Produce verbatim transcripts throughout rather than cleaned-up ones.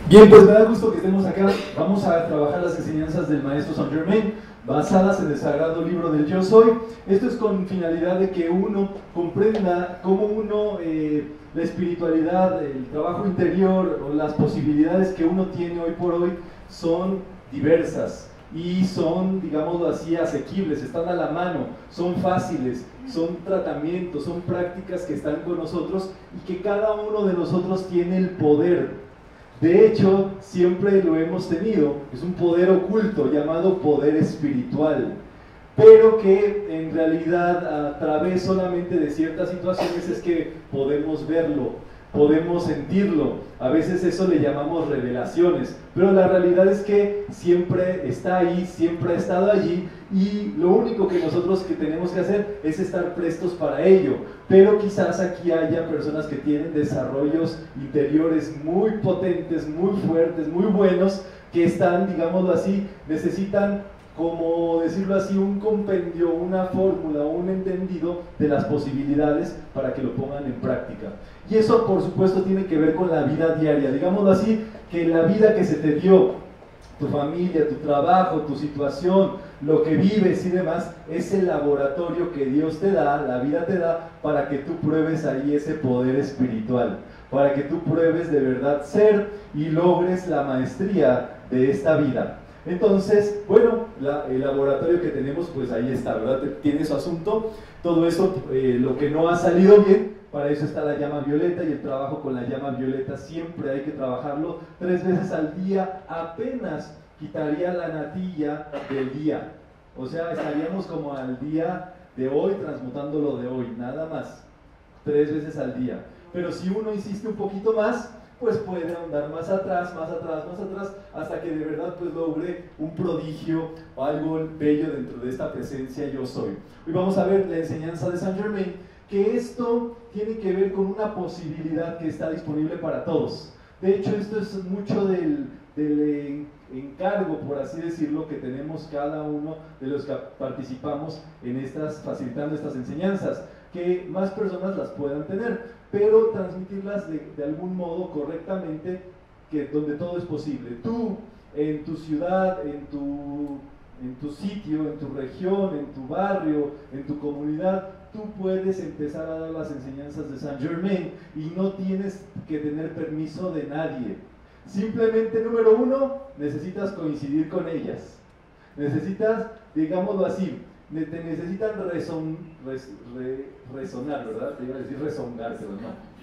Bien, pues me da gusto que estemos acá. Vamos a trabajar las enseñanzas del maestro Saint Germain, basadas en el sagrado libro del Yo Soy. Esto es con finalidad de que uno comprenda cómo uno, eh, la espiritualidad, el trabajo interior o las posibilidades que uno tiene hoy por hoy son diversas y son, digámoslo así, asequibles, están a la mano, son fáciles, son tratamientos, son prácticas que están con nosotros y que cada uno de nosotros tiene el poder. De hecho, siempre lo hemos tenido, es un poder oculto llamado poder espiritual, pero que en realidad a través solamente de ciertas situaciones es que podemos verlo, podemos sentirlo. A veces eso le llamamos revelaciones, pero la realidad es que siempre está ahí, siempre ha estado allí, y lo único que nosotros que tenemos que hacer es estar prestos para ello. Pero quizás aquí haya personas que tienen desarrollos interiores muy potentes, muy fuertes, muy buenos, que están, digámoslo así, necesitan, como decirlo así, un compendio, una fórmula, un entendido de las posibilidades para que lo pongan en práctica. Y eso, por supuesto, tiene que ver con la vida diaria. Digámoslo así, que la vida que se te dio, tu familia, tu trabajo, tu situación, lo que vives y demás, es el laboratorio que Dios te da, la vida te da, para que tú pruebes ahí ese poder espiritual, para que tú pruebes de verdad ser y logres la maestría de esta vida. Entonces, bueno, la, el laboratorio que tenemos, pues ahí está, ¿verdad? Tiene su asunto, todo eso, eh, lo que no ha salido bien, para eso está la llama violeta, y el trabajo con la llama violeta siempre hay que trabajarlo tres veces al día. Apenas quitaría la natilla del día, o sea, estaríamos como al día de hoy, transmutando lo de hoy, nada más, tres veces al día. Pero si uno insiste un poquito más, pues puede andar más atrás, más atrás, más atrás, hasta que de verdad pues logre un prodigio o algo bello dentro de esta presencia yo soy. Hoy vamos a ver la enseñanza de Saint Germain, que esto tiene que ver con una posibilidad que está disponible para todos. De hecho, esto es mucho del, del encargo, por así decirlo, que tenemos cada uno de los que participamos en estas, facilitando estas enseñanzas, que más personas las puedan tener, pero transmitirlas de, de algún modo correctamente, que donde todo es posible. Tú, en tu ciudad, en tu, en tu sitio, en tu región, en tu barrio, en tu comunidad, tú puedes empezar a dar las enseñanzas de Saint Germain y no tienes que tener permiso de nadie. Simplemente, número uno, necesitas coincidir con ellas. Necesitas, digámoslo así, te necesitan reson, res, re, resonar, ¿verdad? Te iba a decir rezongar, pero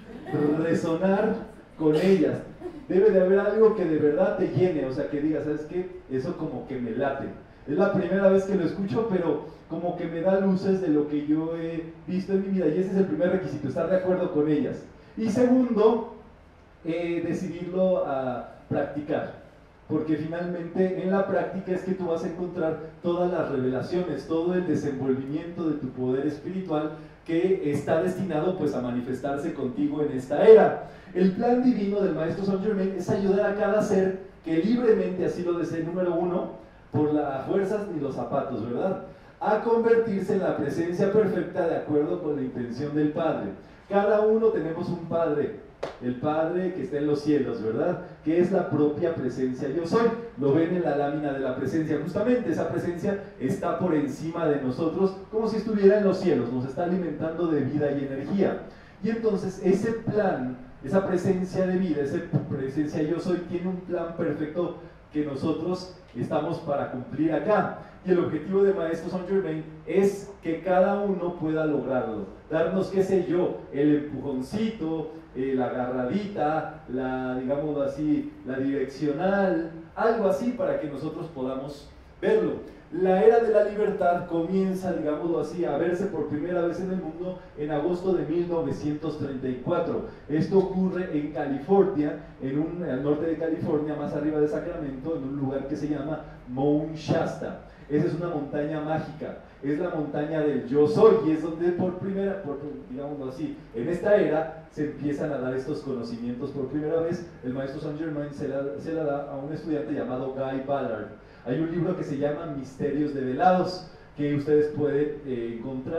no. Resonar con ellas. Debe de haber algo que de verdad te llene, o sea, que digas, ¿sabes qué? Eso como que me late. Es la primera vez que lo escucho, pero como que me da luces de lo que yo he visto en mi vida, y ese es el primer requisito, estar de acuerdo con ellas. Y segundo, eh, decidirlo a practicar. Porque finalmente en la práctica es que tú vas a encontrar todas las revelaciones, todo el desenvolvimiento de tu poder espiritual que está destinado pues a manifestarse contigo en esta era. El plan divino del maestro Saint Germain es ayudar a cada ser que libremente así lo desee, número uno, por las fuerzas ni los zapatos, ¿verdad?, a convertirse en la presencia perfecta de acuerdo con la intención del Padre. Cada uno tenemos un Padre, el Padre que está en los cielos, ¿verdad?, que es la propia presencia yo soy. Lo ven en la lámina de la presencia. Justamente esa presencia está por encima de nosotros, como si estuviera en los cielos, nos está alimentando de vida y energía. Y entonces ese plan, esa presencia de vida, esa presencia yo soy, tiene un plan perfecto que nosotros estamos para cumplir acá. Y el objetivo de Maestro Saint Germain es que cada uno pueda lograrlo, darnos, qué sé yo, el empujoncito, eh, la agarradita, la, digámoslo así, la direccional, algo así para que nosotros podamos verlo. La era de la libertad comienza, digámoslo así, a verse por primera vez en el mundo en agosto de mil novecientos treinta y cuatro. Esto ocurre en California, en un, al norte de California, más arriba de Sacramento, en un lugar que se llama Mount Shasta. Esa es una montaña mágica, es la montaña del yo soy, y es donde por primera, por, digámoslo así, en esta era se empiezan a dar estos conocimientos por primera vez. El maestro Saint Germain se la, se la da a un estudiante llamado Guy Ballard. Hay un libro que se llama Misterios Develados, que ustedes pueden eh, encontrar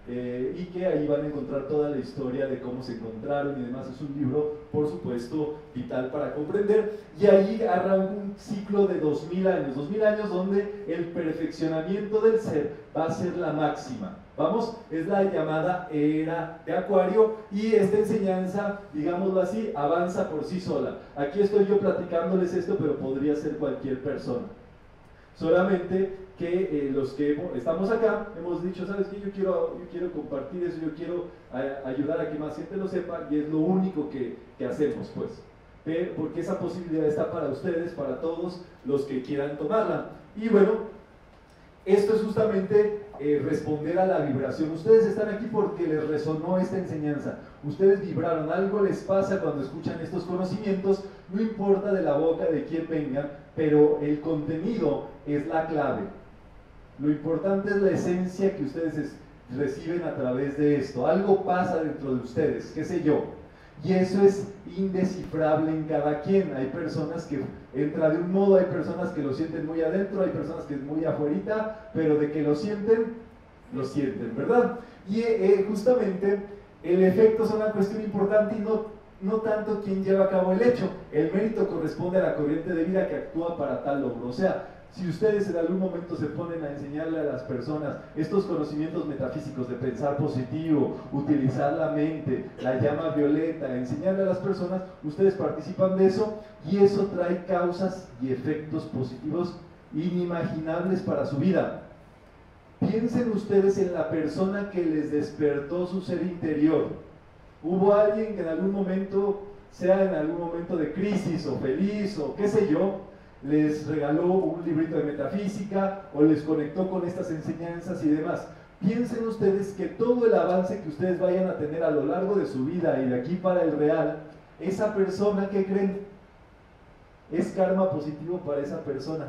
eh, y que ahí van a encontrar toda la historia de cómo se encontraron y demás. Es un libro, por supuesto, vital para comprender, y ahí arranca un ciclo de dos mil años, dos mil años donde el perfeccionamiento del ser va a ser la máxima. Vamos, es la llamada era de Acuario, y esta enseñanza, digámoslo así, avanza por sí sola. Aquí estoy yo platicándoles esto, pero podría ser cualquier persona. Solamente que eh, los que hemos, estamos acá hemos dicho, ¿sabes qué? Yo quiero, yo quiero compartir eso, yo quiero a, ayudar a que más gente lo sepa, y es lo único que, que hacemos, pues. Pero, porque esa posibilidad está para ustedes, para todos los que quieran tomarla. Y bueno, esto es justamente eh, responder a la vibración. Ustedes están aquí porque les resonó esta enseñanza. Ustedes vibraron, algo les pasa cuando escuchan estos conocimientos, no importa de la boca de quién vengan, pero el contenido es la clave. Lo importante es la esencia que ustedes es, reciben a través de esto. Algo pasa dentro de ustedes, qué sé yo. Y eso es indescifrable en cada quien. Hay personas que entra de un modo, hay personas que lo sienten muy adentro, hay personas que es muy afuerita, pero de que lo sienten, lo sienten, ¿verdad? Y eh, justamente el efecto es una cuestión importante, y no, no tanto quien lleva a cabo el hecho. El mérito corresponde a la corriente de vida que actúa para tal logro. O sea, si ustedes en algún momento se ponen a enseñarle a las personas estos conocimientos metafísicos de pensar positivo, utilizar la mente, la llama violeta, enseñarle a las personas, ustedes participan de eso, y eso trae causas y efectos positivos inimaginables para su vida. Piensen ustedes en la persona que les despertó su ser interior. Hubo alguien que en algún momento, sea en algún momento de crisis o feliz o qué sé yo, les regaló un librito de metafísica o les conectó con estas enseñanzas y demás. Piensen ustedes que todo el avance que ustedes vayan a tener a lo largo de su vida y de aquí para el real, esa persona, ¿qué creen? Es karma positivo para esa persona.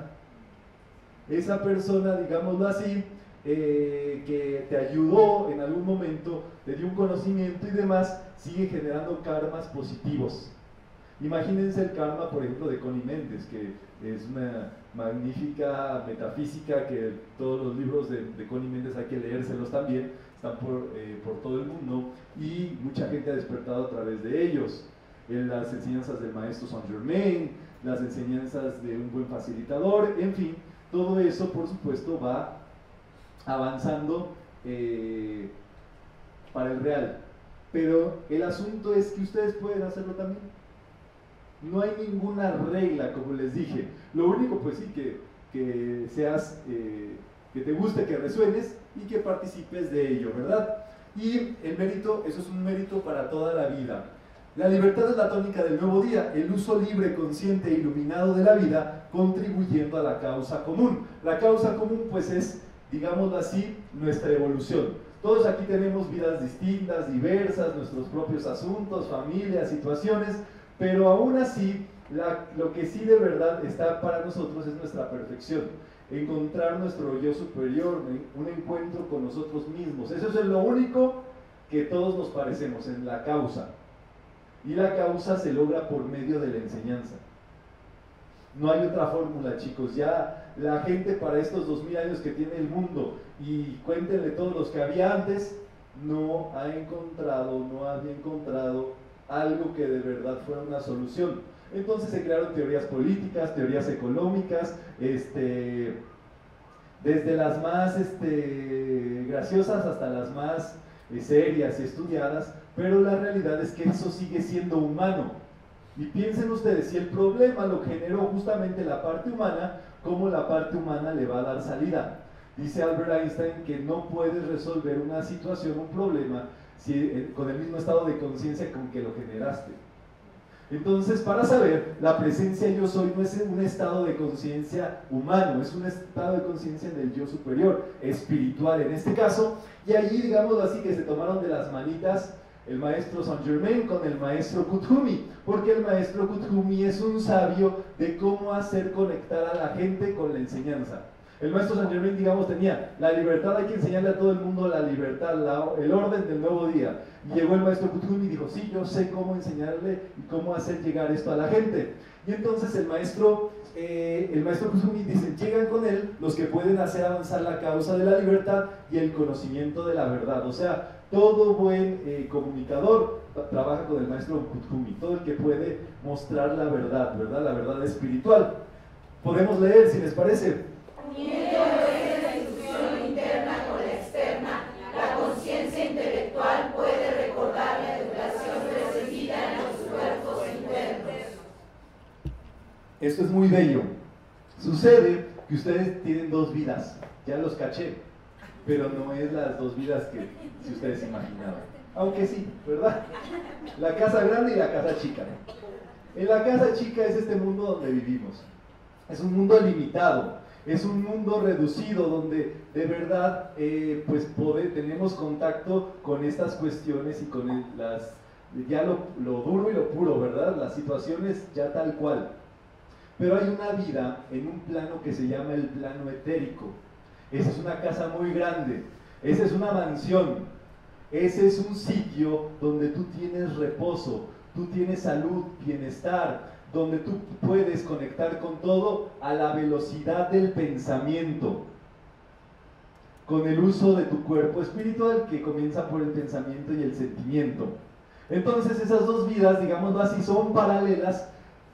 Esa persona, digámoslo así, eh, que te ayudó en algún momento, te dio un conocimiento y demás, sigue generando karmas positivos. Imagínense el karma, por ejemplo, de Connie Méndez, que es una magnífica metafísica, que todos los libros de, de Connie Méndez hay que leérselos también, están por, eh, por todo el mundo, y mucha gente ha despertado a través de ellos. En las enseñanzas del maestro Saint Germain, las enseñanzas de un buen facilitador, en fin, todo eso, por supuesto, va avanzando eh, para el real. Pero el asunto es que ustedes pueden hacerlo también. No hay ninguna regla, como les dije. Lo único, pues sí, que, que seas, eh, que te guste, que resuenes y que participes de ello, ¿verdad? Y el mérito, eso es un mérito para toda la vida. La libertad es la tónica del nuevo día, el uso libre, consciente e iluminado de la vida, contribuyendo a la causa común. La causa común, pues es, digámoslo así, nuestra evolución. Todos aquí tenemos vidas distintas, diversas, nuestros propios asuntos, familias, situaciones, pero aún así, la, lo que sí de verdad está para nosotros es nuestra perfección, encontrar nuestro yo superior, un encuentro con nosotros mismos. Eso es lo único que todos nos parecemos, en la causa. Y la causa se logra por medio de la enseñanza. No hay otra fórmula, chicos. Ya la gente para estos dos mil años que tiene el mundo, y cuéntenle todos los que había antes, no ha encontrado, no había encontrado algo que de verdad fuera una solución. Entonces se crearon teorías políticas, teorías económicas, este, desde las más este, graciosas hasta las más eh, serias y estudiadas, pero la realidad es que eso sigue siendo humano. Y piensen ustedes, si el problema lo generó justamente la parte humana, ¿cómo la parte humana le va a dar salida? Dice Albert Einstein que no puedes resolver una situación, un problema, si, eh, con el mismo estado de conciencia con que lo generaste. Entonces, para saber, la presencia yo soy no es un estado de conciencia humano, es un estado de conciencia del yo superior, espiritual en este caso, y allí, digamos así, que se tomaron de las manitas el maestro Saint Germain con el maestro Kuthumi, porque el maestro Kuthumi es un sabio de cómo hacer conectar a la gente con la enseñanza. El maestro Saint Germain, digamos, tenía la libertad, hay que enseñarle a todo el mundo la libertad, la, el orden del nuevo día. Y llegó el maestro Kuthumi y dijo, sí, yo sé cómo enseñarle y cómo hacer llegar esto a la gente. Y entonces el maestro, eh, el maestro Kusumi dice, llegan con él los que pueden hacer avanzar la causa de la libertad y el conocimiento de la verdad. O sea, todo buen eh, comunicador trabaja con el maestro Kusumi, todo el que puede mostrar la verdad, ¿verdad? La verdad espiritual. Podemos leer, si les parece. Uniendo esa instrucción interna con la externa, la conciencia intelectual puede recordar la educación recibida en los cuerpos internos. Esto es muy bello. Sucede que ustedes tienen dos vidas, ya los caché, pero no es las dos vidas que si ustedes imaginaban. Aunque sí, ¿verdad? La casa grande y la casa chica. En la casa chica es este mundo donde vivimos. Es un mundo limitado, es un mundo reducido donde de verdad eh, pues poder, tenemos contacto con estas cuestiones y con el, las, ya lo, lo duro y lo puro, ¿verdad? Las situaciones ya tal cual. Pero hay una vida en un plano que se llama el plano etérico. Esa es una casa muy grande, esa es una mansión, ese es un sitio donde tú tienes reposo, tú tienes salud, bienestar, donde tú puedes conectar con todo a la velocidad del pensamiento, con el uso de tu cuerpo espiritual que comienza por el pensamiento y el sentimiento. Entonces esas dos vidas, digámoslo así, son paralelas,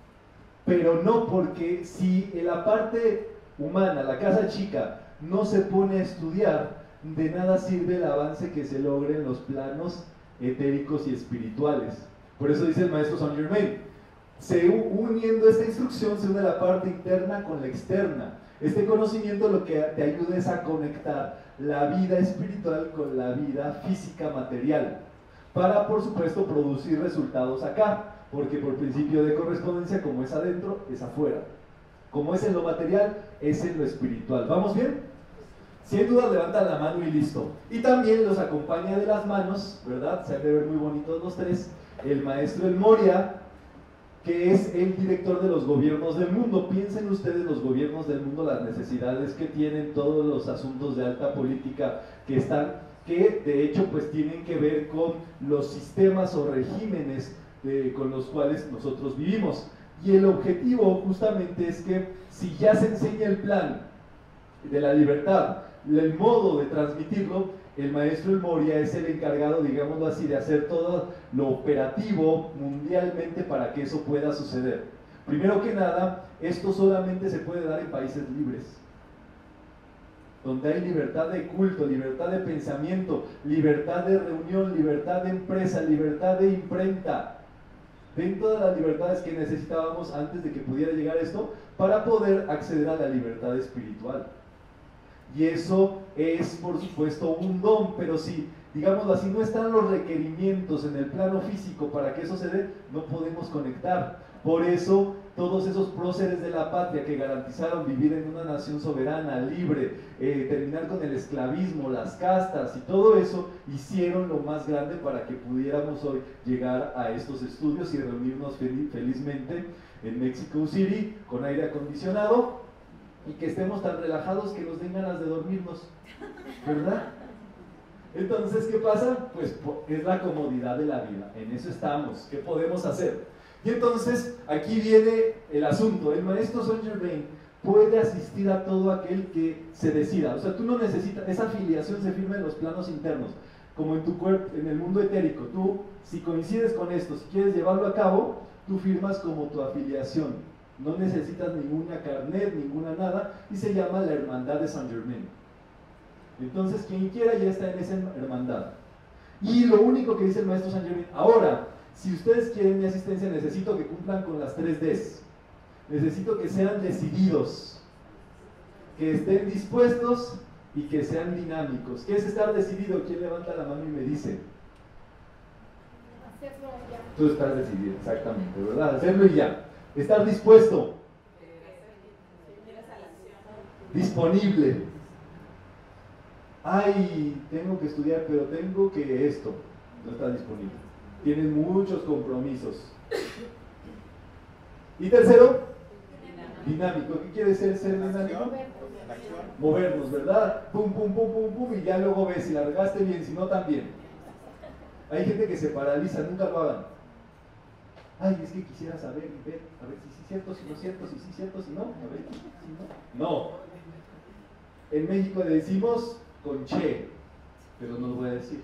pero no porque si en la parte humana, la casa chica, no se pone a estudiar, de nada sirve el avance que se logre en los planos etéricos y espirituales. Por eso dice el maestro Saint Germain, se uniendo esta instrucción se une la parte interna con la externa. Este conocimiento lo que te ayuda es a conectar la vida espiritual con la vida física material, para por supuesto producir resultados acá, porque por principio de correspondencia, como es adentro, es afuera. Como es en lo material, es en lo espiritual. ¿Vamos bien? Si hay dudas, levantan la mano y listo. Y también los acompaña de las manos, ¿verdad? Se han de ver muy bonitos los tres. El maestro El Moria, que es el director de los gobiernos del mundo. Piensen ustedes los gobiernos del mundo, las necesidades que tienen, todos los asuntos de alta política que están, que de hecho pues tienen que ver con los sistemas o regímenes de, con los cuales nosotros vivimos. Y el objetivo justamente es que si ya se enseña el plan de la libertad, el modo de transmitirlo, el maestro El Moria es el encargado, digámoslo así, de hacer todo lo operativo mundialmente para que eso pueda suceder. Primero que nada, esto solamente se puede dar en países libres, donde hay libertad de culto, libertad de pensamiento, libertad de reunión, libertad de empresa, libertad de imprenta. Ven todas las libertades que necesitábamos antes de que pudiera llegar esto para poder acceder a la libertad espiritual. Y eso es, por supuesto, un don, pero si, digámoslo así, no están los requerimientos en el plano físico para que eso se dé, no podemos conectar. Por eso, todos esos próceres de la patria que garantizaron vivir en una nación soberana, libre, eh, terminar con el esclavismo, las castas y todo eso, hicieron lo más grande para que pudiéramos hoy llegar a estos estudios y reunirnos fel- felizmente en Mexico City con aire acondicionado, y que estemos tan relajados que nos den ganas de dormirnos, ¿verdad? Entonces, ¿qué pasa? Pues es la comodidad de la vida, en eso estamos. ¿Qué podemos hacer? Y entonces, aquí viene el asunto. El maestro Saint Germain puede asistir a todo aquel que se decida. O sea, tú no necesitas, esa afiliación se firma en los planos internos, como en tu cuerpo, en el mundo etérico. Tú, si coincides con esto, si quieres llevarlo a cabo, tú firmas como tu afiliación. No necesitas ninguna carnet, ninguna nada, y se llama la Hermandad de Saint Germain. Entonces, quien quiera ya está en esa hermandad. Y lo único que dice el maestro Saint Germain, ahora, si ustedes quieren mi asistencia, necesito que cumplan con las tres Ds. Necesito que sean decididos, que estén dispuestos y que sean dinámicos. ¿Qué es estar decidido? ¿Quién levanta la mano y me dice? Hacerlo ya. Tú estás decidido, exactamente, ¿verdad? Hacerlo y ya. Estar dispuesto, disponible. Ay, tengo que estudiar, pero tengo que esto. No está disponible. Tienes muchos compromisos. Y tercero, dinámico. ¿Qué quiere ser ser dinámico? Movernos, ¿verdad? Pum, pum, pum, pum, pum, y ya luego ves si la regaste bien, si no también. Hay gente que se paraliza, nunca lo hagan. ay, es que quisiera saber y ver, a ver si sí es cierto, si no es cierto, si sí es cierto, si no, a ver, si no. No. En México le decimos con che, pero no lo voy a decir.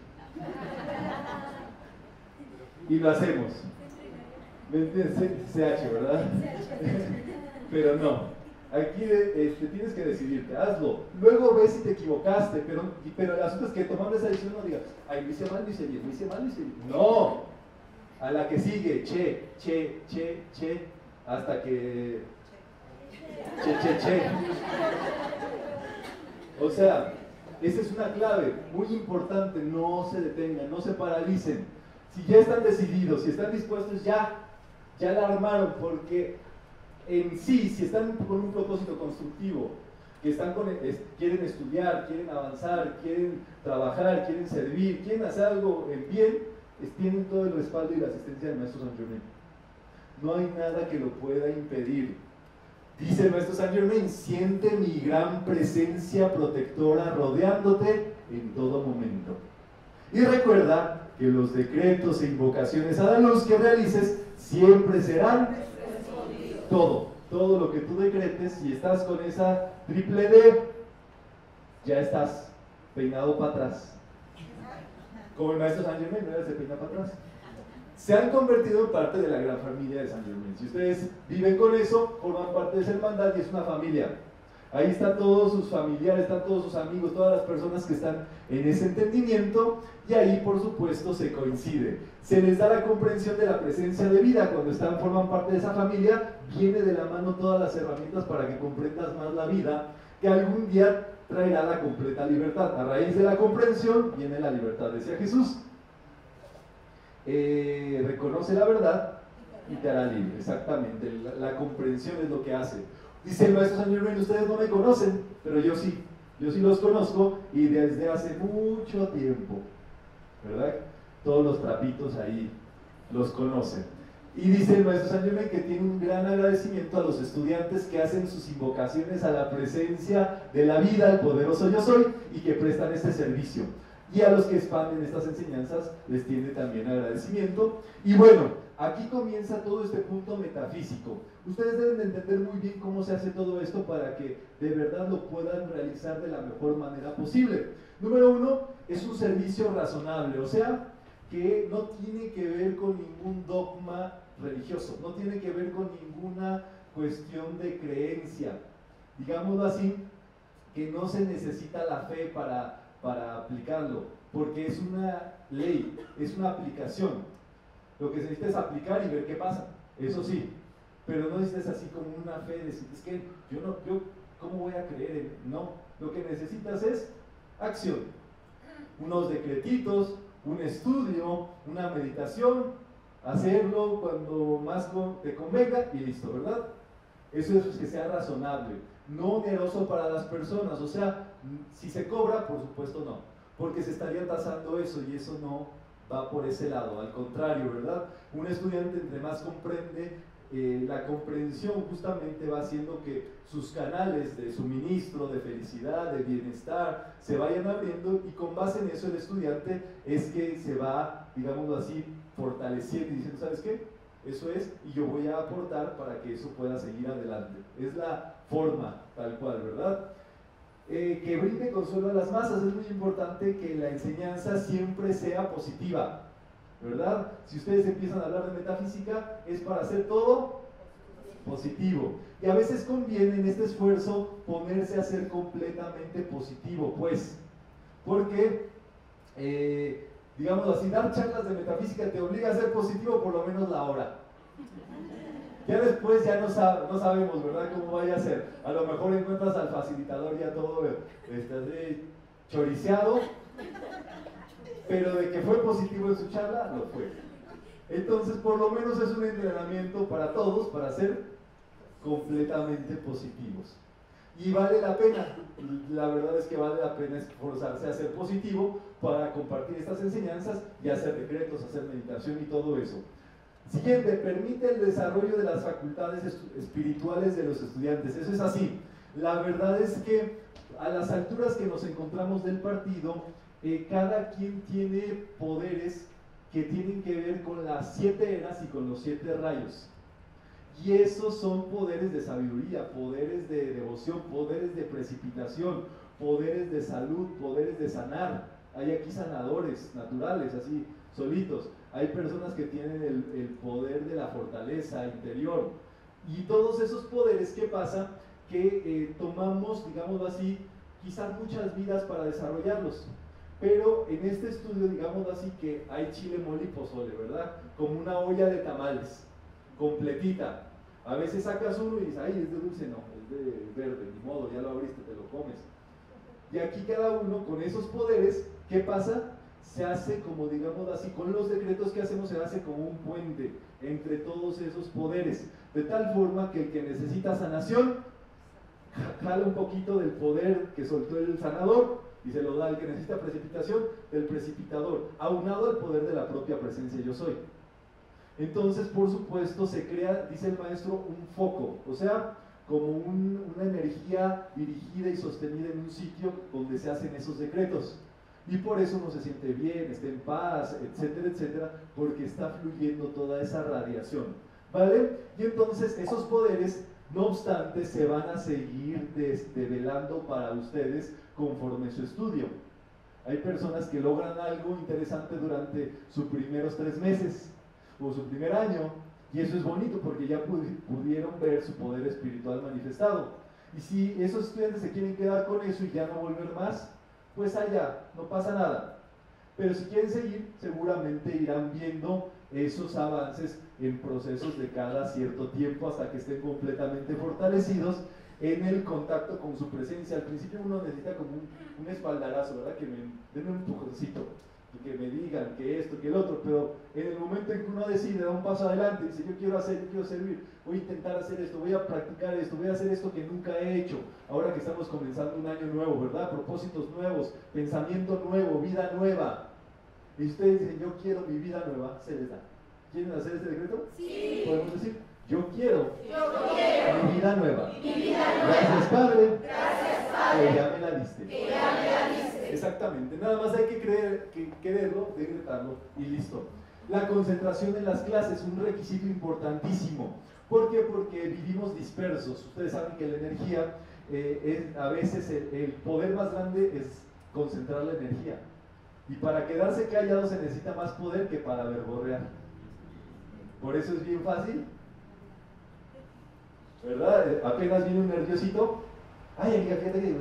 Y lo hacemos. ¿Me entiendes? C H, ¿verdad? Pero no. Aquí este, tienes que decidirte, hazlo. Luego ves si te equivocaste, pero, pero el asunto es que tomando esa decisión no digas, ay, lo hice mal, lo hice bien, lo hice mal, lo hice bien. No. A la que sigue, che, che, che, che, hasta que... Che, che, che. O sea, esa es una clave muy importante, no se detengan, no se paralicen. Si ya están decididos, si están dispuestos, ya, ya la armaron, porque en sí, si están con un propósito constructivo, que están con, es, quieren estudiar, quieren avanzar, quieren trabajar, quieren servir, quieren hacer algo en bien, es, tienen todo el respaldo y la asistencia del Maestro Saint Germain. No hay nada que lo pueda impedir. Dice el Maestro Saint Germain, siente mi gran presencia protectora rodeándote en todo momento. Y recuerda que los decretos e invocaciones a la luz que realices siempre serán todo, todo lo que tú decretes. Si estás con esa triple D, ya estás peinado para atrás. Como el Maestro Saint Germain, ¿no? Se peina para atrás. Se han convertido en parte de la gran familia de Saint Germain. Si ustedes viven con eso, forman parte de esa hermandad y es una familia. Ahí están todos sus familiares, están todos sus amigos, todas las personas que están en ese entendimiento, y ahí por supuesto se coincide. Se les da la comprensión de la presencia de vida. Cuando están, forman parte de esa familia, viene de la mano todas las herramientas para que comprendas más la vida, que algún día traerá la completa libertad. A raíz de la comprensión viene la libertad, decía Jesús. Eh, reconoce la verdad y te hará libre. Exactamente, la, la comprensión es lo que hace. Dice el Maestro Saint Germain, ustedes no me conocen, pero yo sí, yo sí los conozco, y desde hace mucho tiempo, ¿verdad? Todos los trapitos ahí los conocen. Y dice el Maestro Saint Germain que tiene un gran agradecimiento a los estudiantes que hacen sus invocaciones a la presencia de la vida, al poderoso yo soy, y que prestan este servicio. Y a los que expanden estas enseñanzas les tiene también agradecimiento. Y bueno, aquí comienza todo este punto metafísico. Ustedes deben de entender muy bien cómo se hace todo esto para que de verdad lo puedan realizar de la mejor manera posible. Número uno, es un servicio razonable, o sea, que no tiene que ver con ningún dogma religioso, no tiene que ver con ninguna cuestión de creencia. Digámoslo así, que no se necesita la fe para... para aplicarlo, porque es una ley, es una aplicación. Lo que se necesita es aplicar y ver qué pasa, eso sí, pero no necesitas así como una fe de decir, es que yo no, yo, ¿cómo voy a creer? No, lo que necesitas es acción, unos decretitos, un estudio, una meditación, hacerlo cuando más te convenga y listo, ¿verdad? Eso es que sea razonable, no oneroso para las personas, o sea, si se cobra, por supuesto no, porque se estaría tasando eso y eso no va por ese lado, al contrario, ¿verdad? Un estudiante entre más comprende, eh, la comprensión justamente va haciendo que sus canales de suministro, de felicidad, de bienestar, se vayan abriendo, y con base en eso el estudiante es que se va, digámoslo así, fortaleciendo y diciendo, ¿sabes qué? Eso es, y yo voy a aportar para que eso pueda seguir adelante. Es la forma tal cual, ¿verdad? Eh, que brinde consuelo a las masas. Es muy importante que la enseñanza siempre sea positiva, ¿verdad? Si ustedes empiezan a hablar de metafísica, es para hacer todo positivo. Y a veces conviene en este esfuerzo ponerse a ser completamente positivo, pues, porque, eh, digamos así, dar charlas de metafísica te obliga a ser positivo por lo menos la hora. Ya después ya no, sab no sabemos, ¿verdad?, cómo vaya a ser. A lo mejor encuentras al facilitador ya todo este, choriceado, pero de que fue positivo en su charla, lo fue. Entonces, por lo menos es un entrenamiento para todos, para ser completamente positivos. Y vale la pena, la verdad es que vale la pena esforzarse a ser positivo para compartir estas enseñanzas y hacer decretos, hacer meditación y todo eso. Siguiente, permite el desarrollo de las facultades espirituales de los estudiantes. Eso es así. La verdad es que a las alturas que nos encontramos del partido, eh, cada quien tiene poderes que tienen que ver con las siete eras y con los siete rayos. Y esos son poderes de sabiduría, poderes de devoción, poderes de precipitación, poderes de salud, poderes de sanar. Hay aquí sanadores naturales, así, solitos. Hay personas que tienen el, el poder de la fortaleza interior. Y todos esos poderes, ¿qué pasa? Que eh, tomamos, digámoslo así, quizás muchas vidas para desarrollarlos. Pero en este estudio, digámoslo así, que hay chile, mole y pozole, ¿verdad? Como una olla de tamales, completita. A veces sacas uno y dices, ay, es de dulce, no, es de verde, ni modo, ya lo abriste, te lo comes. Y aquí cada uno con esos poderes, ¿qué pasa? Se hace como, digamos así, con los decretos que hacemos, se hace como un puente entre todos esos poderes, de tal forma que el que necesita sanación, jala un poquito del poder que soltó el sanador y se lo da al que necesita precipitación, del precipitador, aunado al poder de la propia presencia yo soy. Entonces, por supuesto, se crea, dice el maestro, un foco, o sea, como un, una energía dirigida y sostenida en un sitio donde se hacen esos decretos. Y por eso uno se siente bien, está en paz, etcétera, etcétera, porque está fluyendo toda esa radiación, ¿vale? Y entonces esos poderes, no obstante, se van a seguir develando para ustedes conforme su estudio. Hay personas que logran algo interesante durante sus primeros tres meses, o su primer año, y eso es bonito porque ya pudieron ver su poder espiritual manifestado. Y si esos estudiantes se quieren quedar con eso y ya no volver más, pues allá, no pasa nada. Pero si quieren seguir, seguramente irán viendo esos avances en procesos de cada cierto tiempo hasta que estén completamente fortalecidos en el contacto con su presencia. Al principio uno necesita como un, un espaldarazo, ¿verdad? Que me den un empujoncito, y que me digan que esto, que el otro, pero en el momento en que uno decide, da un paso adelante, dice yo quiero hacer, yo quiero servir, voy a intentar hacer esto, voy a practicar esto, voy a hacer esto que nunca he hecho, ahora que estamos comenzando un año nuevo, ¿verdad? Propósitos nuevos, pensamiento nuevo, vida nueva. Y ustedes dicen, yo quiero mi vida nueva, se les da. ¿Quieren hacer este decreto? Sí. Podemos decir, yo quiero, yo quiero mi vida nueva. Mi vida nueva. Gracias, Padre. Gracias, Padre. Que ya me la diste. Que ya me la diste. Exactamente, nada más hay que, creer, que quererlo, decretarlo y listo. La concentración en las clases, un requisito importantísimo. ¿Por qué? Porque vivimos dispersos. Ustedes saben que la energía, eh, es, a veces el, el poder más grande es concentrar la energía. Y para quedarse callado se necesita más poder que para verborrear. Por eso es bien fácil, ¿verdad? Apenas viene un nerviosito, ay, amiga, fíjate que...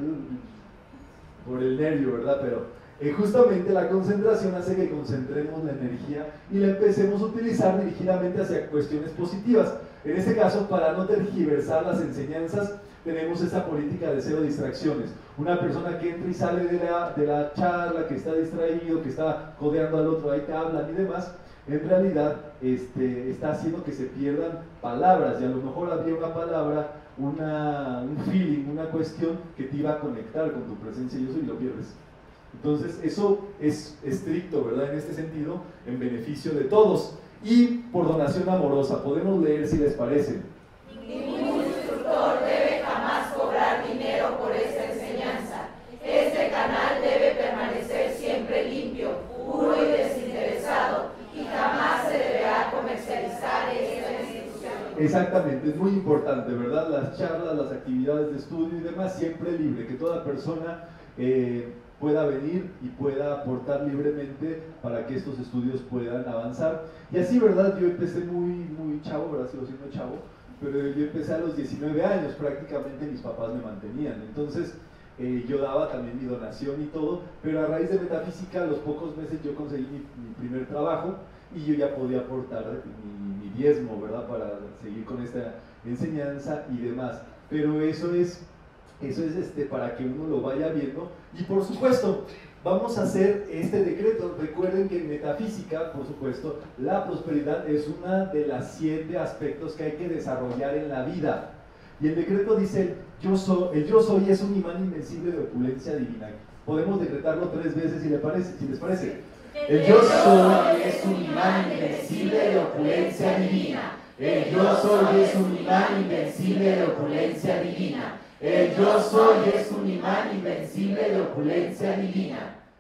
por el nervio, ¿verdad? Pero eh, justamente la concentración hace que concentremos la energía y la empecemos a utilizar dirigidamente hacia cuestiones positivas. En este caso, para no tergiversar las enseñanzas, tenemos esta política de cero distracciones. Una persona que entra y sale de la, de la charla, que está distraído, que está codeando al otro, ahí te hablan y demás, en realidad este, está haciendo que se pierdan palabras, y a lo mejor había una palabra, una, un feeling, una cuestión que te iba a conectar con tu presencia y eso, y lo pierdes. Entonces eso es estricto, ¿verdad? En este sentido, en beneficio de todos. Y por donación amorosa, podemos leer si les parece. Ningún instructor debe jamás cobrar dinero por esta enseñanza. Este canal debe permanecer siempre limpio, puro y desinteresado, y jamás se deberá comercializar esta institución. Exactamente, es muy importante, ¿verdad? Las charlas, las actividades de estudio y demás, siempre libre, que toda persona eh, pueda venir y pueda aportar libremente para que estos estudios puedan avanzar. Y así, ¿verdad? Yo empecé muy, muy chavo, ¿verdad? Sigo siendo chavo, pero yo empecé a los diecinueve años, prácticamente mis papás me mantenían. Entonces, eh, yo daba también mi donación y todo, pero a raíz de metafísica, a los pocos meses yo conseguí mi, mi primer trabajo y yo ya podía aportar mi, mi diezmo, ¿verdad? Para seguir con esta enseñanza y demás. Pero eso es... Eso es este, para que uno lo vaya viendo. Y por supuesto, vamos a hacer este decreto. Recuerden que en metafísica, por supuesto, la prosperidad es una de las siete aspectos que hay que desarrollar en la vida. Y el decreto dice, yo soy, el yo soy es un imán invencible de opulencia divina. Podemos decretarlo tres veces si les parece. Si les parece. El yo soy es un imán invencible de opulencia divina. El yo soy es un imán invencible de opulencia divina. El yo soy es un imán invencible de opulencia divina.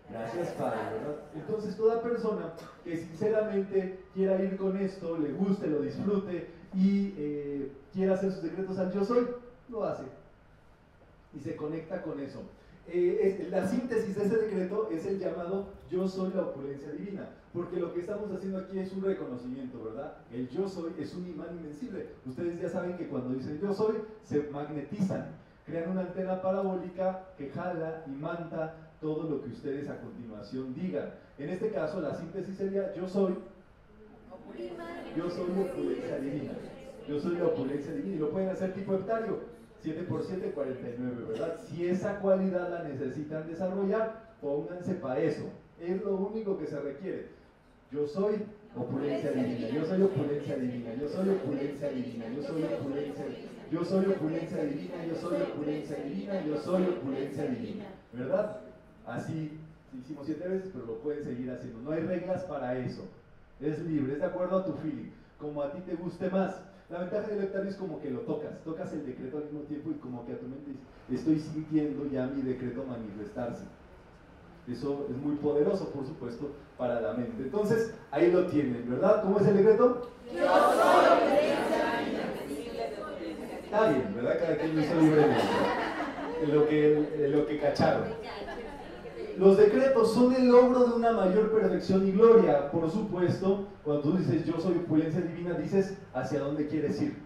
Gracias, Padre, ¿verdad? Entonces, toda persona que sinceramente quiera ir con esto, le guste, lo disfrute y eh, quiera hacer sus decretos al yo soy, lo hace y se conecta con eso. Eh, es, la síntesis de ese decreto es el llamado yo soy la opulencia divina, porque lo que estamos haciendo aquí es un reconocimiento, ¿verdad? El yo soy es un imán invencible. Ustedes ya saben que cuando dicen yo soy, se magnetizan, crean una antena parabólica que jala y manta todo lo que ustedes a continuación digan. En este caso, la síntesis sería yo soy, yo soy la opulencia divina, yo soy la opulencia divina, y lo pueden hacer tipo heptario. siete por siete, cuarenta y nueve, ¿verdad? Si esa cualidad la necesitan desarrollar, pónganse para eso. Es lo único que se requiere. Yo soy opulencia divina, yo soy opulencia divina, yo soy opulencia divina, yo soy opulencia divina, yo soy opulencia divina, yo soy opulencia divina, yo soy opulencia divina, ¿verdad? Así hicimos siete veces, pero lo pueden seguir haciendo. No hay reglas para eso. Es libre, es de acuerdo a tu feeling, como a ti te guste más. La ventaja del heptario es como que lo tocas, tocas el decreto al mismo tiempo y como que a tu mente dices, estoy sintiendo ya mi decreto manifestarse. Eso es muy poderoso, por supuesto, para la mente. Entonces, ahí lo tienen, ¿verdad? ¿Cómo es el decreto? Yo soy. Está bien, ¿verdad? Cada quien lo hizo libremente. En lo que, en lo que cacharon. Los decretos son el logro de una mayor perfección y gloria. Por supuesto, cuando tú dices yo soy opulencia divina, dices hacia dónde quieres ir.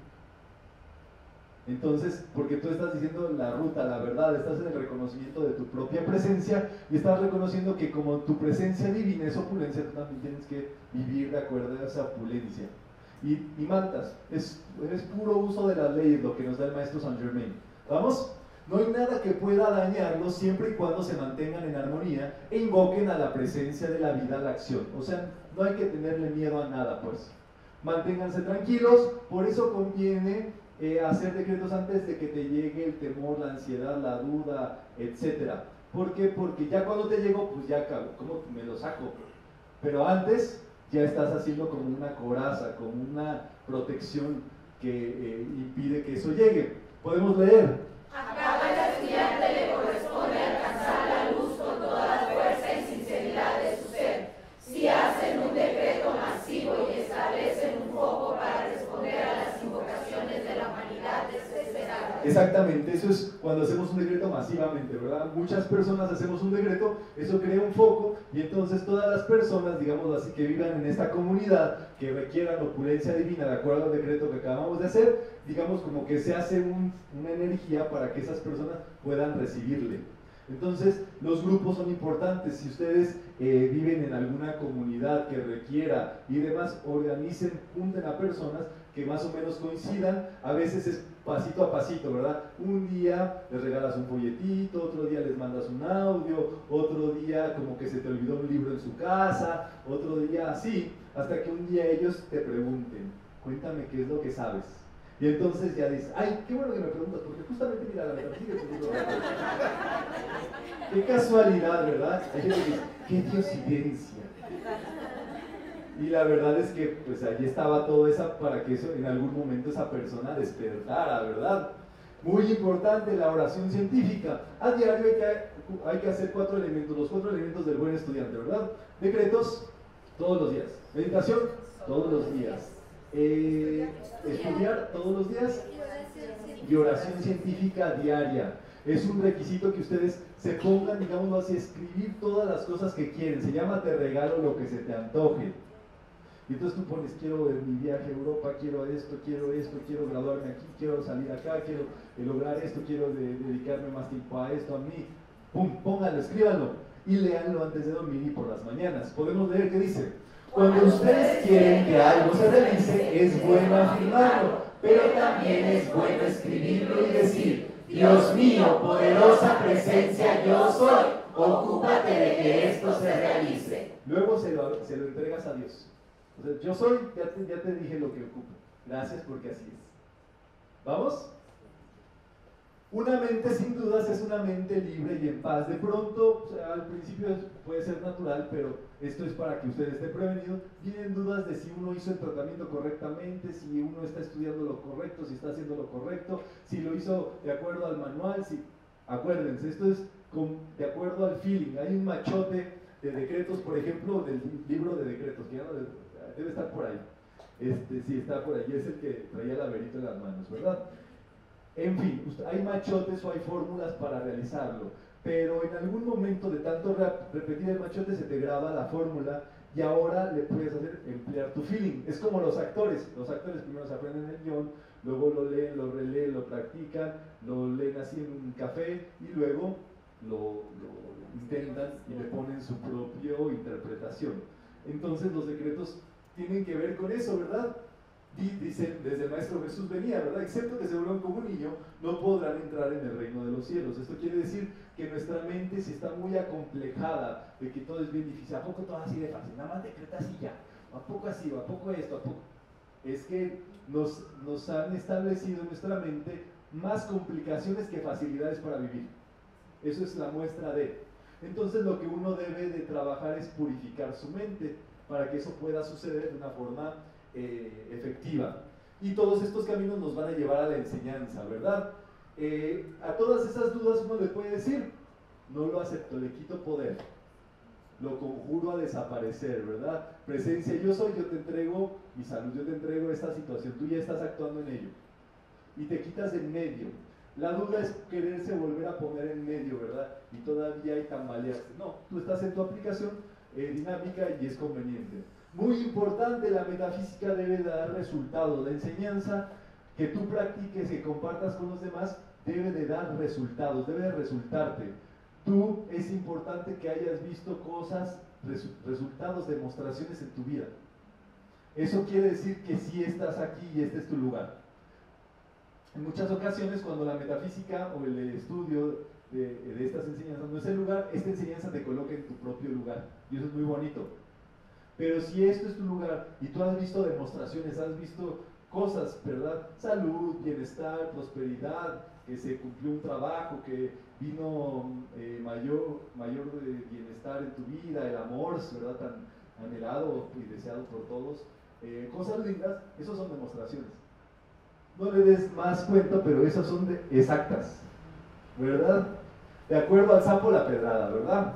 Entonces, porque tú estás diciendo la ruta, la verdad, estás en el reconocimiento de tu propia presencia y estás reconociendo que como tu presencia divina es opulencia, tú también tienes que vivir de acuerdo a esa opulencia. Y, y mantas, es, es puro uso de las leyes lo que nos da el maestro Saint Germain. ¿Vamos? No hay nada que pueda dañarlos siempre y cuando se mantengan en armonía e invoquen a la presencia de la vida a la acción. O sea, no hay que tenerle miedo a nada, pues. Manténganse tranquilos, por eso conviene eh, hacer decretos antes de que te llegue el temor, la ansiedad, la duda, etcétera. ¿Por qué? Porque ya cuando te llegó, pues ya, ¿cómo me lo saco? Pero antes ya estás haciendo como una coraza, como una protección que eh, impide que eso llegue. Podemos leer. A cada estudiante le corresponde alcanzar la luz con toda la fuerza y sinceridad de su ser. Si hacen un decreto masivo y establecen un foco para responder a las invocaciones de la humanidad desesperada. Exactamente, eso es cuando hacemos un decreto masivamente, ¿verdad? Muchas personas hacemos un decreto, eso crea un foco y entonces todas las personas, digamos así, que vivan en esta comunidad, que requieran opulencia divina de acuerdo al decreto que acabamos de hacer, digamos como que se hace un, una energía para que esas personas puedan recibirle. Entonces, los grupos son importantes. Si ustedes eh, viven en alguna comunidad que requiera y demás, organicen, junten a personas que más o menos coincidan. A veces es pasito a pasito, ¿verdad? Un día les regalas un folletito, otro día les mandas un audio, otro día como que se te olvidó un libro en su casa, otro día así, hasta que un día ellos te pregunten, cuéntame qué es lo que sabes. Y entonces ya dices, ay, qué bueno que me preguntas, porque justamente mira, la verdad, sigue el libro. Qué casualidad, ¿verdad? Hay gente que dice, qué diosidencia. Y la verdad es que pues allí estaba todo eso para que eso, en algún momento esa persona despertara, ¿verdad? Muy importante la oración científica. A diario hay que, hay que hacer cuatro elementos, los cuatro elementos del buen estudiante, ¿verdad? Decretos, todos los días. Meditación, todos los días. Eh, estudiar todos los días y oración científica diaria. Es un requisito que ustedes se pongan, digámoslo así, escribir todas las cosas que quieren. Se llama te regalo lo que se te antoje. Y entonces tú pones, quiero ver mi viaje a Europa, quiero esto, quiero esto, quiero graduarme aquí, quiero salir acá, quiero lograr esto, quiero de, dedicarme más tiempo a esto, a mí. Pum, pónganlo, escríbanlo y léanlo antes de dormir y por las mañanas. Podemos leer qué dice. Cuando ustedes quieren que algo se realice, es bueno afirmarlo, pero también es bueno escribirlo y decir, Dios mío, poderosa presencia, yo soy, ocúpate de que esto se realice. Luego se lo, se lo entregas a Dios. O sea, yo soy, ya te, ya te dije lo que ocupo. Gracias porque así es. ¿Vamos? Una mente sin dudas es una mente libre y en paz. De pronto, o sea, al principio puede ser natural, pero esto es para que ustedes estén prevenidos. Vienen dudas de si uno hizo el tratamiento correctamente, si uno está estudiando lo correcto, si está haciendo lo correcto, si lo hizo de acuerdo al manual, si Acuérdense, esto es con, de acuerdo al feeling. Hay un machote de decretos, por ejemplo, del libro de decretos, que ya no debe estar por ahí. Este, sí, está por ahí, es el que traía el laberito en las manos, ¿verdad? En fin, hay machotes o hay fórmulas para realizarlo, pero en algún momento de tanto repetir el machote se te graba la fórmula y ahora le puedes hacer emplear tu feeling. Es como los actores, los actores primero se aprenden el guión, luego lo leen, lo releen, lo practican, lo leen así en un café y luego lo, lo intentan y le ponen su propia interpretación. Entonces los decretos tienen que ver con eso, ¿verdad? Dicen, desde el Maestro Jesús venía, ¿verdad? Excepto que se vuelvan como un niño, no podrán entrar en el reino de los cielos. Esto quiere decir que nuestra mente, si está muy acomplejada de que todo es bien difícil, ¿a poco todo así de fácil? Nada más decretas y ya, ¿a poco así? ¿A poco esto? ¿A poco? Es que nos, nos han establecido en nuestra mente más complicaciones que facilidades para vivir. Eso es la muestra de. Entonces lo que uno debe de trabajar es purificar su mente para que eso pueda suceder de una forma eh, efectiva. Y todos estos caminos nos van a llevar a la enseñanza, ¿verdad? Eh, a todas esas dudas uno le puede decir, no lo acepto, le quito poder, lo conjuro a desaparecer, ¿verdad? Presencia, yo soy, yo te entrego mi salud, yo te entrego esta situación, tú ya estás actuando en ello. Y te quitas en medio. La duda es quererse volver a poner en medio, ¿verdad? Y todavía hay tambalearse. No, tú estás en tu aplicación eh, dinámica y es conveniente. Muy importante, la metafísica debe dar resultados. La enseñanza que tú practiques, que compartas con los demás, debe de dar resultados, debe de resultarte. Tú, es importante que hayas visto cosas, resu resultados, demostraciones en tu vida. Eso quiere decir que sí estás aquí y este es tu lugar. En muchas ocasiones, cuando la metafísica o el estudio de, de estas enseñanzas no es el lugar, esta enseñanza te coloca en tu propio lugar, y eso es muy bonito. Pero si esto es tu lugar, y tú has visto demostraciones, has visto cosas, ¿verdad? Salud, bienestar, prosperidad, que se cumplió un trabajo, que vino eh, mayor, mayor bienestar en tu vida, el amor, ¿verdad? Tan anhelado y deseado por todos, eh, cosas lindas, esas son demostraciones. No le des más cuenta, pero esas son de exactas, ¿verdad? De acuerdo al sapo la pedrada, ¿verdad?